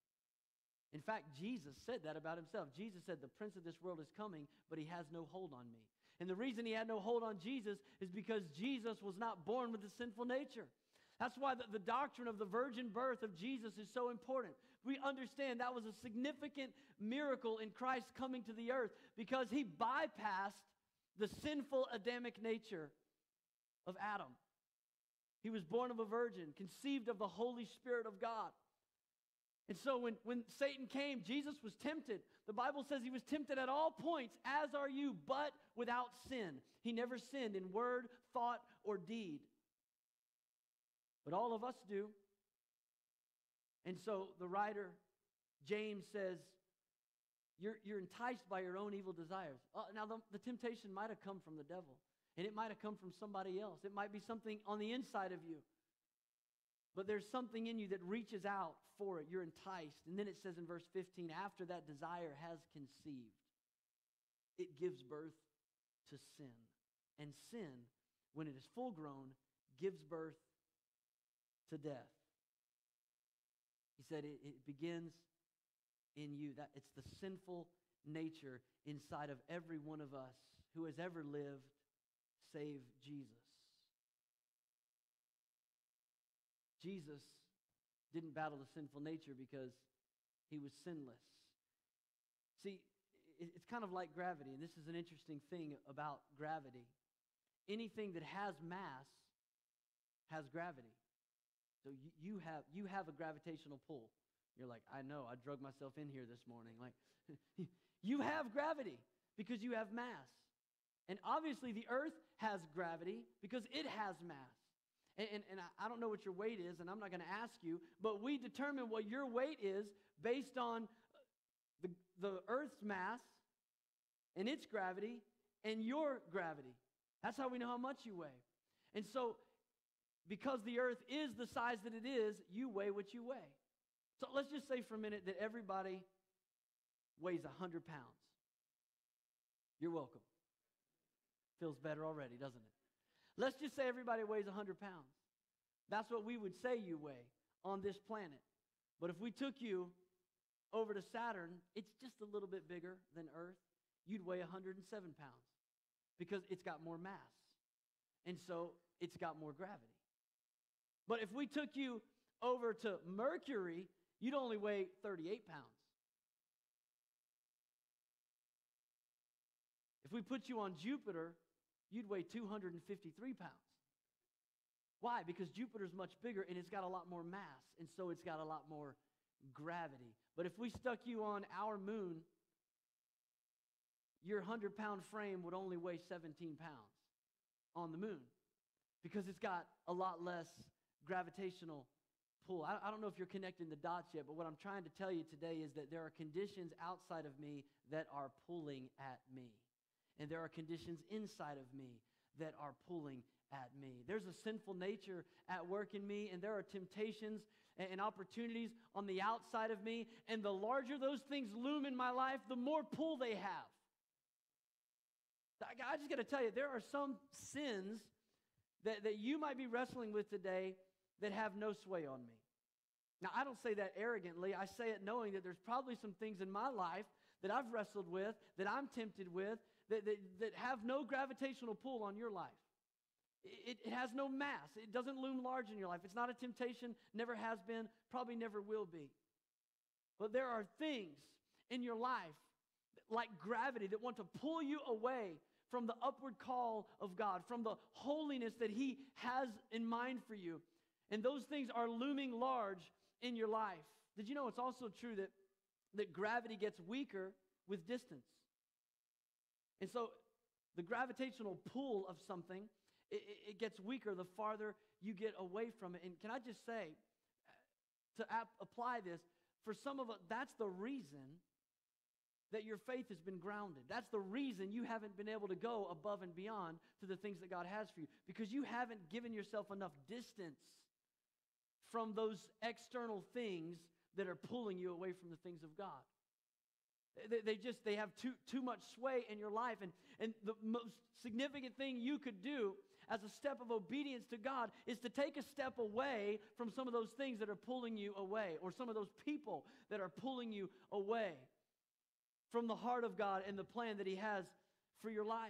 In fact, Jesus said that about himself. Jesus said, the prince of this world is coming, but he has no hold on me. And the reason he had no hold on Jesus is because Jesus was not born with a sinful nature. That's why the, the doctrine of the virgin birth of Jesus is so important. We understand that was a significant miracle in Christ coming to the earth because he bypassed the sinful Adamic nature of Adam. He was born of a virgin, conceived of the Holy Spirit of God. And so when, when Satan came, Jesus was tempted. The Bible says he was tempted at all points, as are you, but without sin. He never sinned in word, thought, or deed. But all of us do. And so the writer, James, says, you're, you're enticed by your own evil desires. Uh, now, the, the temptation might have come from the devil, and it might have come from somebody else. It might be something on the inside of you. But there's something in you that reaches out for it. You're enticed. And then it says in verse fifteen, after that desire has conceived, it gives birth to sin. And sin, when it is full grown, gives birth to death. He said it, it begins in you. That it's the sinful nature inside of every one of us who has ever lived, save Jesus. Jesus didn't battle the sinful nature because he was sinless. See, it's kind of like gravity, and this is an interesting thing about gravity. Anything that has mass has gravity. So you, you have you have a gravitational pull. You're like, I know, I drug myself in here this morning. Like, you have gravity because you have mass. And obviously the earth has gravity because it has mass. And, and, and I don't know what your weight is, and I'm not going to ask you, but we determine what your weight is based on the, the earth's mass and its gravity and your gravity. That's how we know how much you weigh. And so, because the earth is the size that it is, you weigh what you weigh. So let's just say for a minute that everybody weighs one hundred pounds. You're welcome. Feels better already, doesn't it? Let's just say everybody weighs one hundred pounds. That's what we would say you weigh on this planet. But if we took you over to Saturn, it's just a little bit bigger than Earth. You'd weigh one hundred seven pounds because it's got more mass. And so it's got more gravity. But if we took you over to Mercury, you'd only weigh thirty-eight pounds. If we put you on Jupiter, you'd weigh two hundred fifty-three pounds. Why? Because Jupiter's much bigger and it's got a lot more mass, and so it's got a lot more gravity. But if we stuck you on our moon, your one hundred pound frame would only weigh seventeen pounds on the moon because it's got a lot less gravitational pull. I, I don't know if you're connecting the dots yet, but what I'm trying to tell you today is that there are conditions outside of me that are pulling at me. And there are conditions inside of me that are pulling at me. There's a sinful nature at work in me, and there are temptations and, and opportunities on the outside of me. And the larger those things loom in my life, the more pull they have. I, I just got to tell you, there are some sins that, that you might be wrestling with today that have no sway on me. Now, I don't say that arrogantly. I say it knowing that there's probably some things in my life that I've wrestled with, that I'm tempted with, that, that, that have no gravitational pull on your life. It, it has no mass. It doesn't loom large in your life. It's not a temptation, never has been, probably never will be. But there are things in your life like gravity that want to pull you away from the upward call of God, from the holiness that He has in mind for you. And those things are looming large in your life. Did you know it's also true that, that gravity gets weaker with distance? And so the gravitational pull of something, it, it gets weaker the farther you get away from it. And can I just say, to ap- apply this, for some of us, that's the reason that your faith has been grounded. That's the reason you haven't been able to go above and beyond to the things that God has for you, because you haven't given yourself enough distance from those external things that are pulling you away from the things of God. They, they just, they have too, too much sway in your life. And, and the most significant thing you could do as a step of obedience to God is to take a step away from some of those things that are pulling you away, or some of those people that are pulling you away from the heart of God and the plan that He has for your life.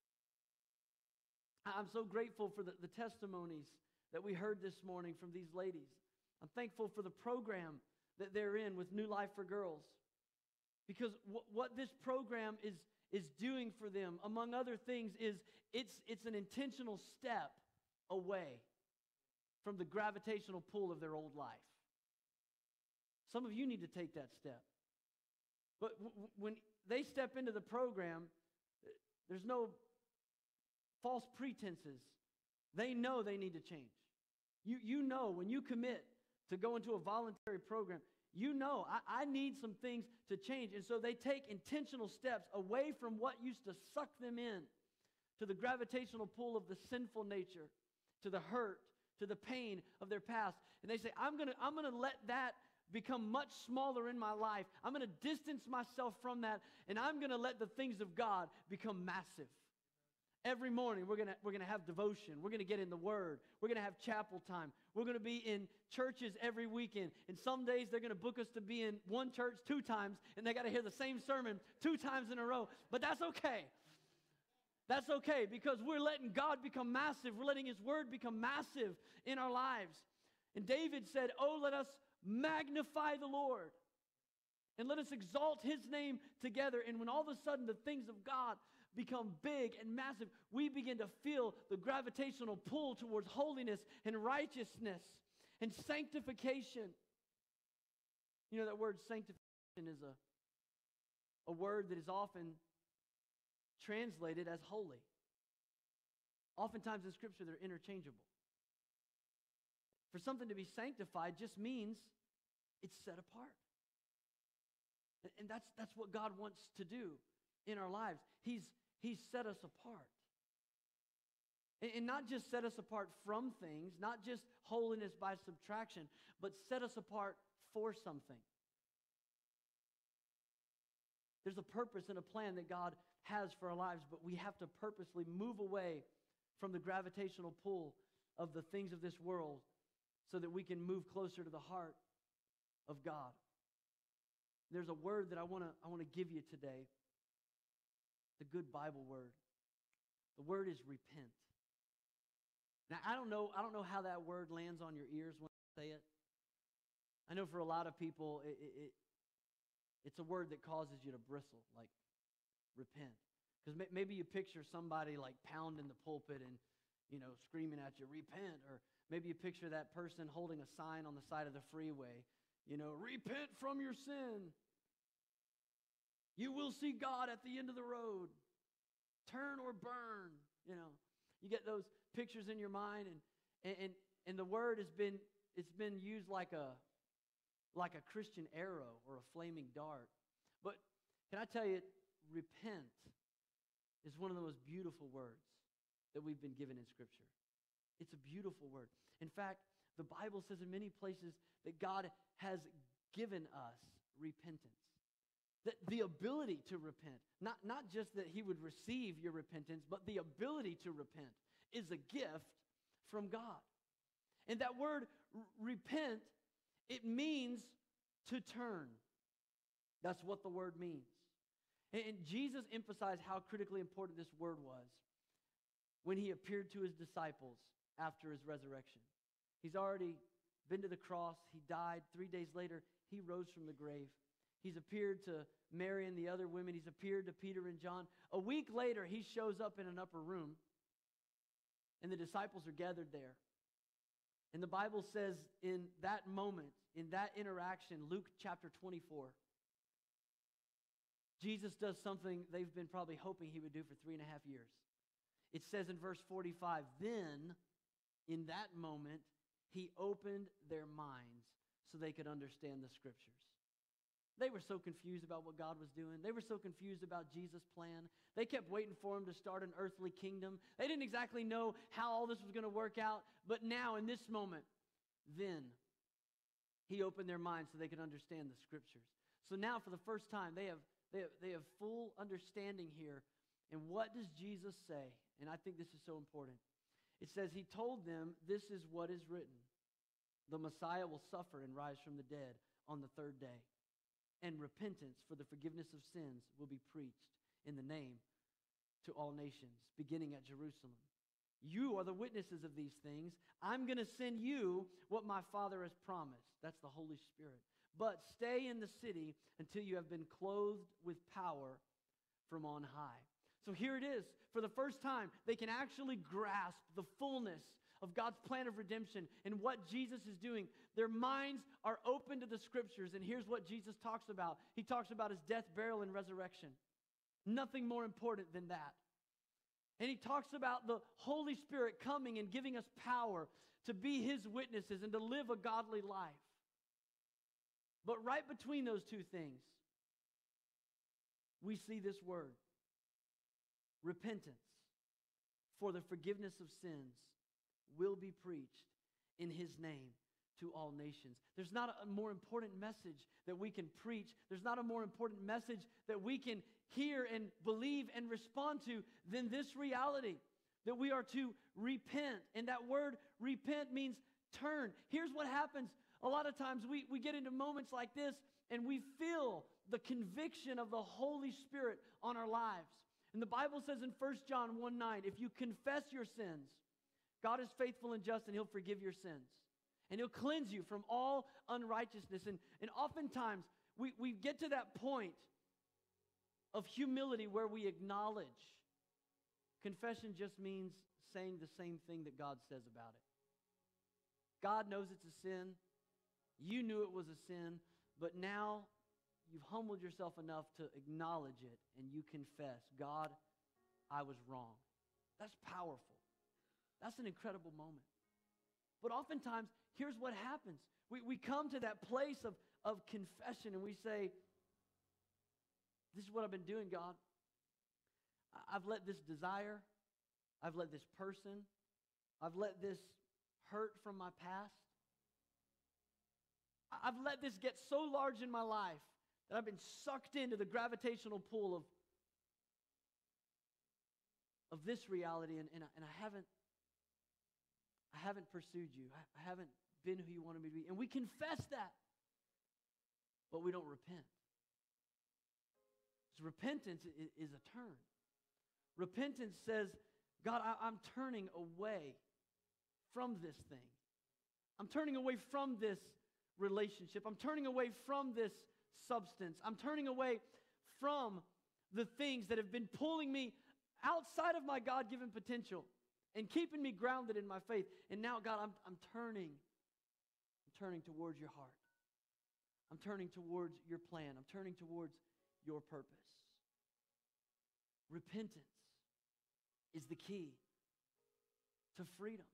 I'm so grateful for the, the testimonies that we heard this morning from these ladies. I'm thankful for the program that they're in with New Life for Girls, because w- what this program is, is doing for them, among other things, is it's, it's an intentional step away from the gravitational pull of their old life. Some of you need to take that step. But w- w- when they step into the program, there's no false pretenses. They know they need to change. You, you know when you commit to go into a voluntary program, you know I, I need some things to change. And so they take intentional steps away from what used to suck them in to the gravitational pull of the sinful nature, to the hurt, to the pain of their past. And they say, I'm going to I'm going to let that become much smaller in my life. I'm going to distance myself from that, and I'm going to let the things of God become massive. Every morning, we're going to we're going to have devotion. We're going to get in the Word. We're going to have chapel time. We're going to be in churches every weekend. And some days, they're going to book us to be in one church two times, and they got to hear the same sermon two times in a row. But that's okay. That's okay, because we're letting God become massive. We're letting His Word become massive in our lives. And David said, oh, let us magnify the Lord, and let us exalt His name together. And when all of a sudden the things of God become big and massive, we begin to feel the gravitational pull towards holiness and righteousness and sanctification. You know, that word sanctification is a, a word that is often translated as holy. Oftentimes in Scripture, they're interchangeable. For something to be sanctified just means it's set apart. And that's, that's what God wants to do in our lives. He's, he's set us apart. And, and not just set us apart from things, not just holiness by subtraction, but set us apart for something. There's a purpose and a plan that God has for our lives, but we have to purposely move away from the gravitational pull of the things of this world so that we can move closer to the heart of God. There's a word that I want to I want to give you today. The good Bible word. The word is repent. Now, I don't know I don't know how that word lands on your ears when I say it. I know for a lot of people it, it, it it's a word that causes you to bristle, like repent. Because may, maybe you picture somebody like pounding the pulpit and, you know, screaming at you, repent. Or maybe you picture that person holding a sign on the side of the freeway, you know, repent from your sin. You will see God at the end of the road. Turn or burn, you know. You get those pictures in your mind, and and and the word has been it's been used like a like a Christian arrow or a flaming dart. But can I tell you, repent is one of the most beautiful words that we've been given in Scripture. It's a beautiful word. In fact, the Bible says in many places that God has given us repentance. That the ability to repent, not, not just that he would receive your repentance, but the ability to repent is a gift from God. And that word r- repent, it means to turn. That's what the word means. And, and Jesus emphasized how critically important this word was when he appeared to his disciples after his resurrection. He's already been to the cross. He died. Three days later, he rose from the grave. He's appeared to Mary and the other women. He's appeared to Peter and John. A week later, he shows up in an upper room, and the disciples are gathered there. And the Bible says in that moment, in that interaction, Luke chapter twenty-four, Jesus does something they've been probably hoping he would do for three and a half years. It says in verse forty-five, then, in that moment, he opened their minds so they could understand the Scriptures. They were so confused about what God was doing. They were so confused about Jesus' plan. They kept waiting for him to start an earthly kingdom. They didn't exactly know how all this was going to work out. But now, in this moment, then, he opened their minds so they could understand the Scriptures. So now, for the first time, they have, they have, they have full understanding here. And what does Jesus say? And I think this is so important. It says, he told them, this is what is written. The Messiah will suffer and rise from the dead on the third day. And repentance for the forgiveness of sins will be preached in the name to all nations, beginning at Jerusalem. You are the witnesses of these things. I'm going to send you what my Father has promised. That's the Holy Spirit. But stay in the city until you have been clothed with power from on high. So here it is. For the first time, they can actually grasp the fullness of God's plan of redemption and what Jesus is doing. Their minds are open to the Scriptures, and here's what Jesus talks about. He talks about his death, burial, and resurrection. Nothing more important than that. And he talks about the Holy Spirit coming and giving us power to be his witnesses and to live a godly life. But right between those two things, we see this word, repentance for the forgiveness of sins will be preached in his name to all nations. There's not a more important message that we can preach. There's not a more important message that we can hear and believe and respond to than this reality, that we are to repent. And that word repent means turn. Here's what happens. A lot of times we, we get into moments like this and we feel the conviction of the Holy Spirit on our lives. And the Bible says in First John one nine, if you confess your sins, God is faithful and just, and he'll forgive your sins. And he'll cleanse you from all unrighteousness. And, and oftentimes, we, we get to that point of humility where we acknowledge. Confession just means saying the same thing that God says about it. God knows it's a sin. You knew it was a sin. But now, you've humbled yourself enough to acknowledge it, and you confess, God, I was wrong. That's powerful. That's an incredible moment. But oftentimes, here's what happens. We, we come to that place of, of confession and we say, this is what I've been doing, God. I've let this desire, I've let this person, I've let this hurt from my past. I've let this get so large in my life that I've been sucked into the gravitational pull of, of this reality, and, and, I, and I haven't I haven't pursued you. I haven't been who you wanted me to be. And we confess that, but we don't repent. So repentance is a turn. Repentance says, God, I, I'm turning away from this thing. I'm turning away from this relationship. I'm turning away from this substance. I'm turning away from the things that have been pulling me outside of my God-given potential. and keeping me grounded in my faith. And now, God, I'm, I'm turning. I'm turning towards your heart. I'm turning towards your plan. I'm turning towards your purpose. Repentance is the key to freedom.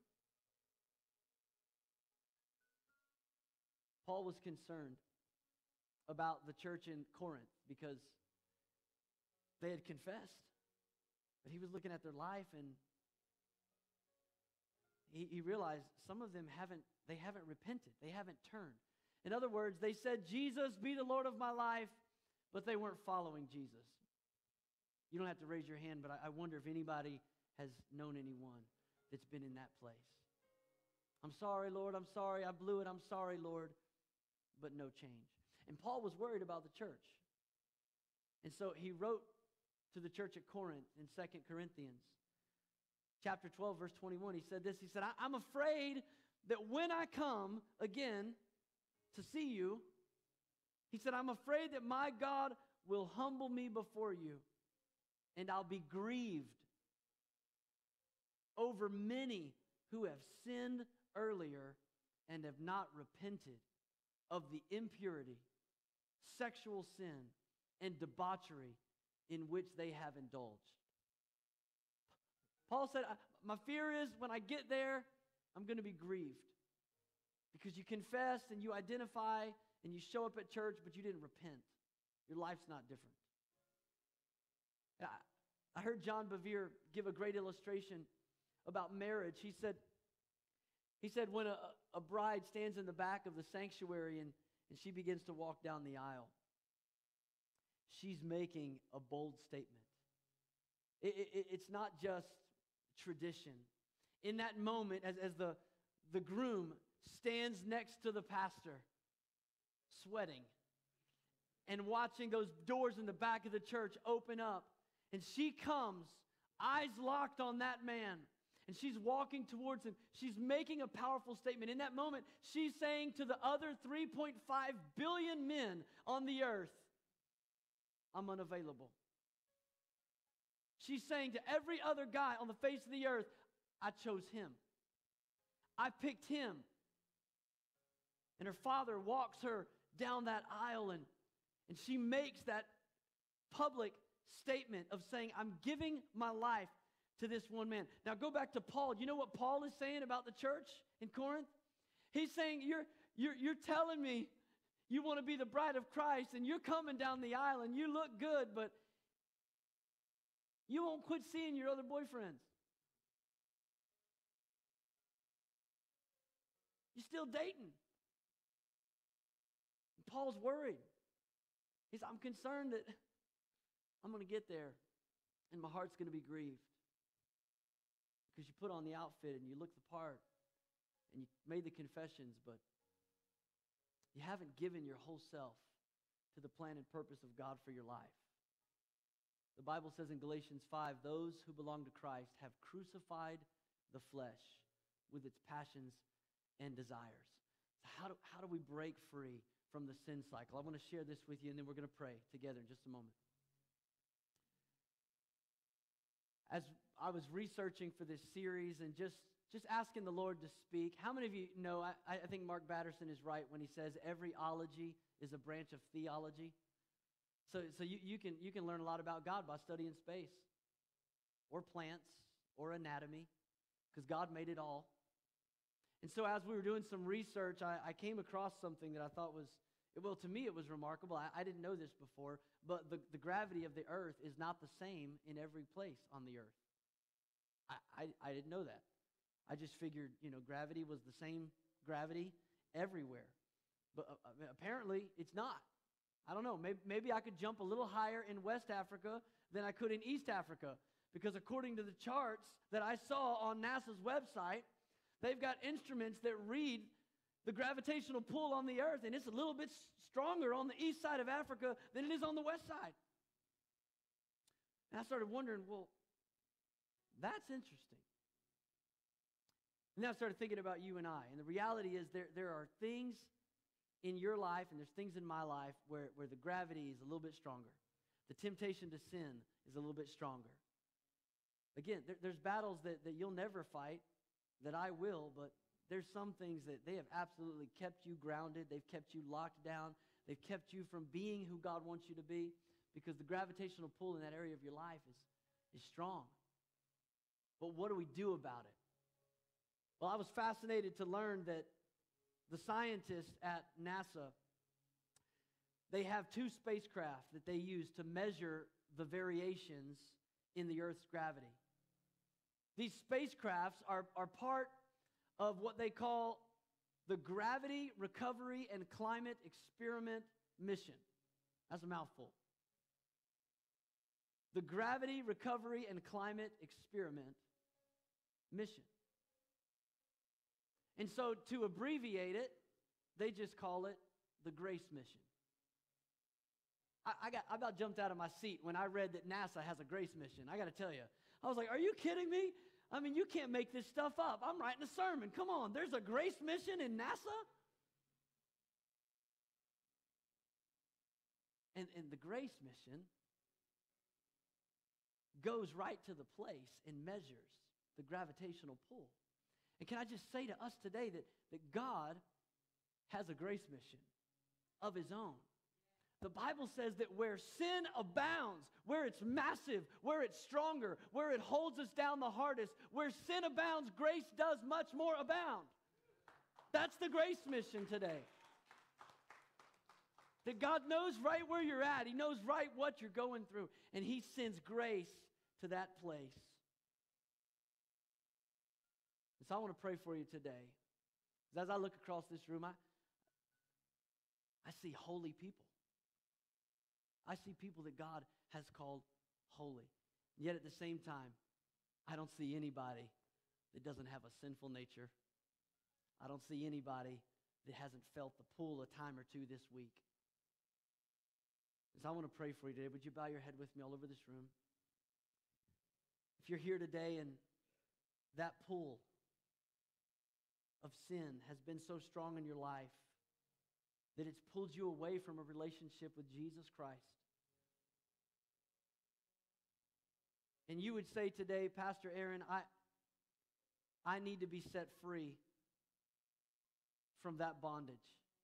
Paul was concerned about the church in Corinth because they had confessed. But he was looking at their life, and he, he realized some of them haven't, they haven't repented. They haven't turned. In other words, they said, Jesus, be the Lord of my life, but they weren't following Jesus. You don't have to raise your hand, but I, I wonder if anybody has known anyone that's been in that place. I'm sorry, Lord, I'm sorry, I blew it, I'm sorry, Lord, but no change. And Paul was worried about the church. And so he wrote to the church at Corinth in Second Corinthians. Chapter twelve, verse twenty-one, he said this. He said, I'm afraid that when I come again to see you, he said, I'm afraid that my God will humble me before you, and I'll be grieved over many who have sinned earlier and have not repented of the impurity, sexual sin, and debauchery in which they have indulged. Paul said, my fear is when I get there, I'm going to be grieved. Because you confess and you identify and you show up at church, but you didn't repent. Your life's not different. I heard John Bevere give a great illustration about marriage. He said, he said when a, a bride stands in the back of the sanctuary and, and she begins to walk down the aisle, she's making a bold statement. It, it, it's not just tradition. In that moment, as, as the, the groom stands next to the pastor, sweating, and watching those doors in the back of the church open up, and she comes, eyes locked on that man, and she's walking towards him. She's making a powerful statement. In that moment, she's saying to the other three point five billion men on the earth, I'm unavailable. She's saying to every other guy on the face of the earth, I chose him. I picked him. And her father walks her down that aisle, and, and she makes that public statement of saying, I'm giving my life to this one man. Now go back to Paul. You know what Paul is saying about the church in Corinth? He's saying, you're, you're, you're telling me you want to be the bride of Christ, and you're coming down the aisle, and you look good, but you won't quit seeing your other boyfriends. You're still dating. And Paul's worried. He's, I'm concerned that I'm going to get there and my heart's going to be grieved. Because you put on the outfit and you look the part and you made the confessions, but you haven't given your whole self to the plan and purpose of God for your life. The Bible says in Galatians five, those who belong to Christ have crucified the flesh with its passions and desires. So how do, how do we break free from the sin cycle? I want to share this with you, and then we're going to pray together in just a moment. As I was researching for this series and just, just asking the Lord to speak, how many of you know, I, I think Mark Batterson is right when he says every ology is a branch of theology. So, so you, you, can, you can learn a lot about God by studying space or plants or anatomy, because God made it all. And so as we were doing some research, I, I came across something that I thought was, well, to me it was remarkable. I, I didn't know this before, but the, the gravity of the earth is not the same in every place on the earth. I, I, I didn't know that. I just figured, you know, gravity was the same gravity everywhere. But uh, apparently it's not. I don't know. Maybe, maybe I could jump a little higher in West Africa than I could in East Africa, because according to the charts that I saw on NASA's website, they've got instruments that read the gravitational pull on the earth, and it's a little bit stronger on the east side of Africa than it is on the west side. And I started wondering, well, that's interesting. And then I started thinking about you and I. And the reality is there, there are things in your life, and there's things in my life where, where the gravity is a little bit stronger. The temptation to sin is a little bit stronger. Again, there, there's battles that, that you'll never fight, that I will, but there's some things that they have absolutely kept you grounded. They've kept you locked down. They've kept you from being who God wants you to be, because the gravitational pull in that area of your life is, is strong. But what do we do about it? Well, I was fascinated to learn that the scientists at NASA, they have two spacecraft that they use to measure the variations in the Earth's gravity. These spacecrafts are, are part of what they call the Gravity Recovery and Climate Experiment Mission. That's a mouthful. The Gravity Recovery and Climate Experiment Mission. And so to abbreviate it, they just call it the Grace Mission. I, I, got, I about jumped out of my seat when I read that NASA has a Grace Mission. I got to tell you. I was like, are you kidding me? I mean, you can't make this stuff up. I'm writing a sermon. Come on, there's a Grace Mission in NASA? And, and the Grace Mission goes right to the place and measures the gravitational pull. And can I just say to us today that, that God has a grace mission of his own. The Bible says that where sin abounds, where it's massive, where it's stronger, where it holds us down the hardest, where sin abounds, grace does much more abound. That's the grace mission today. That God knows right where you're at. He knows right what you're going through. And he sends grace to that place. And so I want to pray for you today. As I look across this room, I, I see holy people. I see people that God has called holy. Yet at the same time, I don't see anybody that doesn't have a sinful nature. I don't see anybody that hasn't felt the pull a time or two this week. So I want to pray for you today. Would you bow your head with me all over this room? If you're here today and that pull of sin has been so strong in your life that it's pulled you away from a relationship with Jesus Christ, and you would say today, Pastor Aaron, I, I need to be set free from that bondage.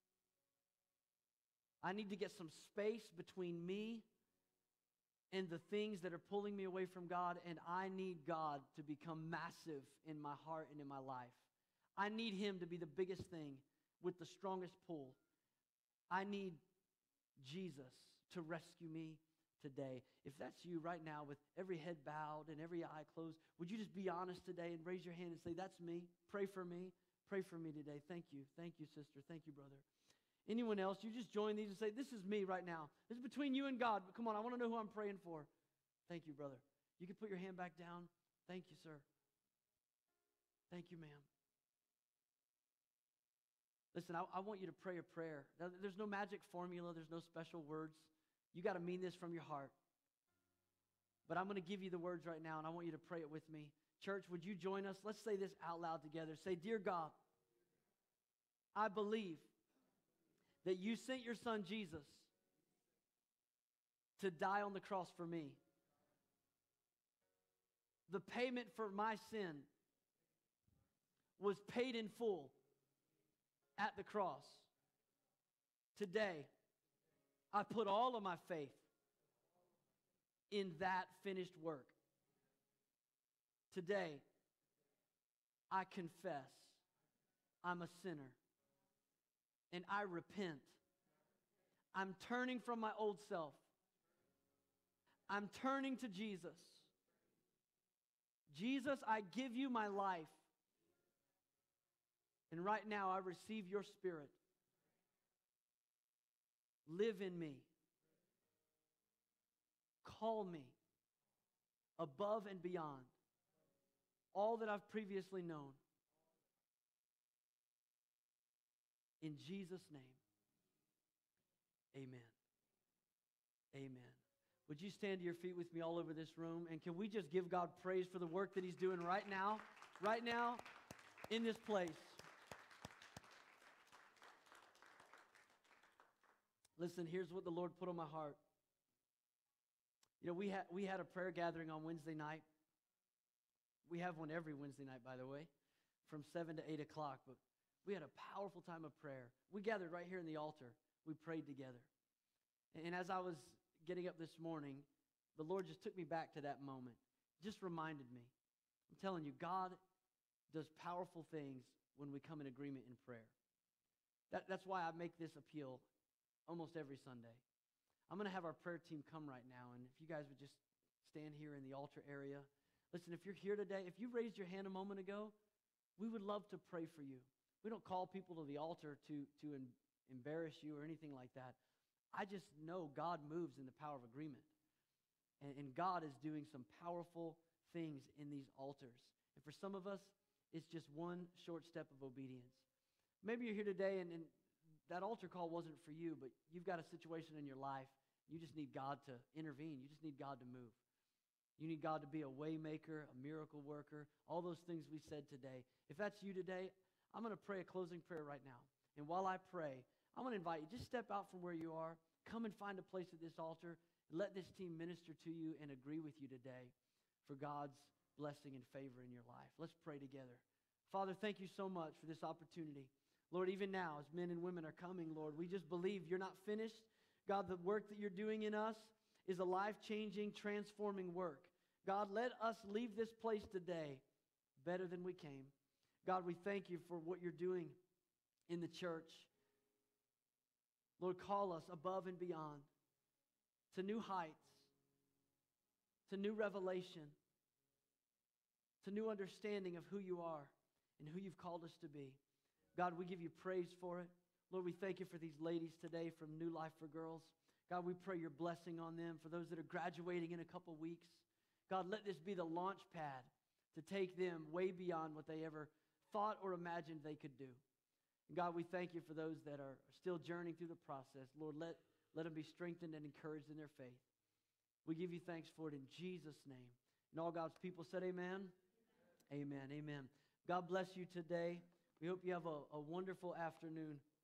I need to get some space between me and the things that are pulling me away from God, and I need God to become massive in my heart and in my life. I need him to be the biggest thing with the strongest pull. I need Jesus to rescue me today. If that's you right now with every head bowed and every eye closed, would you just be honest today and raise your hand and say, that's me. Pray for me. Pray for me today. Thank you. Thank you, sister. Thank you, brother. Anyone else, you just join these and say, this is me right now. This is between you and God. But come on, I want to know who I'm praying for. Thank you, brother. You can put your hand back down. Thank you, sir. Thank you, ma'am. Listen, I, I want you to pray a prayer. Now, there's no magic formula. There's no special words. You got to mean this from your heart. But I'm going to give you the words right now, and I want you to pray it with me. Church, would you join us? Let's say this out loud together. Say, dear God, I believe that you sent your son Jesus to die on the cross for me. The payment for my sin was paid in full at the cross. Today, I put all of my faith in that finished work. Today, I confess I'm a sinner and I repent. I'm turning from my old self. I'm turning to Jesus. Jesus, I give you my life. And right now, I receive your Spirit. Live in me. Call me above and beyond all that I've previously known. In Jesus' name, amen. Amen. Would you stand to your feet with me all over this room? And can we just give God praise for the work that he's doing right now, right now in this place? Listen, here's what the Lord put on my heart. You know, we had, we had a prayer gathering on Wednesday night. We have one every Wednesday night, by the way, from seven to eight o'clock. But we had a powerful time of prayer. We gathered right here in the altar. We prayed together. And as I was getting up this morning, the Lord just took me back to that moment. Just reminded me. I'm telling you, God does powerful things when we come in agreement in prayer. That, that's why I make this appeal almost every Sunday. I'm going to have our prayer team come right now, and if you guys would just stand here in the altar area. Listen, if you're here today, if you raised your hand a moment ago, we would love to pray for you. We don't call people to the altar to, to em- embarrass you or anything like that. I just know God moves in the power of agreement. And, and God is doing some powerful things in these altars. And for some of us, it's just one short step of obedience. Maybe you're here today and, and that altar call wasn't for you, but you've got a situation in your life. You just need God to intervene. You just need God to move. You need God to be a way maker, a miracle worker, all those things we said today. If that's you today, I'm going to pray a closing prayer right now. And while I pray, I'm going to invite you, just step out from where you are, come and find a place at this altar, and let this team minister to you and agree with you today for God's blessing and favor in your life. Let's pray together. Father, thank you so much for this opportunity. Lord, even now, as men and women are coming, Lord, we just believe you're not finished. God, the work that you're doing in us is a life-changing, transforming work. God, let us leave this place today better than we came. God, we thank you for what you're doing in the church. Lord, call us above and beyond to new heights, to new revelation, to new understanding of who you are and who you've called us to be. God, we give you praise for it. Lord, we thank you for these ladies today from New Life for Girls. God, we pray your blessing on them. For those that are graduating in a couple weeks, God, let this be the launch pad to take them way beyond what they ever thought or imagined they could do. And God, we thank you for those that are still journeying through the process. Lord, let, let them be strengthened and encouraged in their faith. We give you thanks for it in Jesus' name. And all God's people said amen. Amen. Amen. God bless you today. We hope you have a, a wonderful afternoon.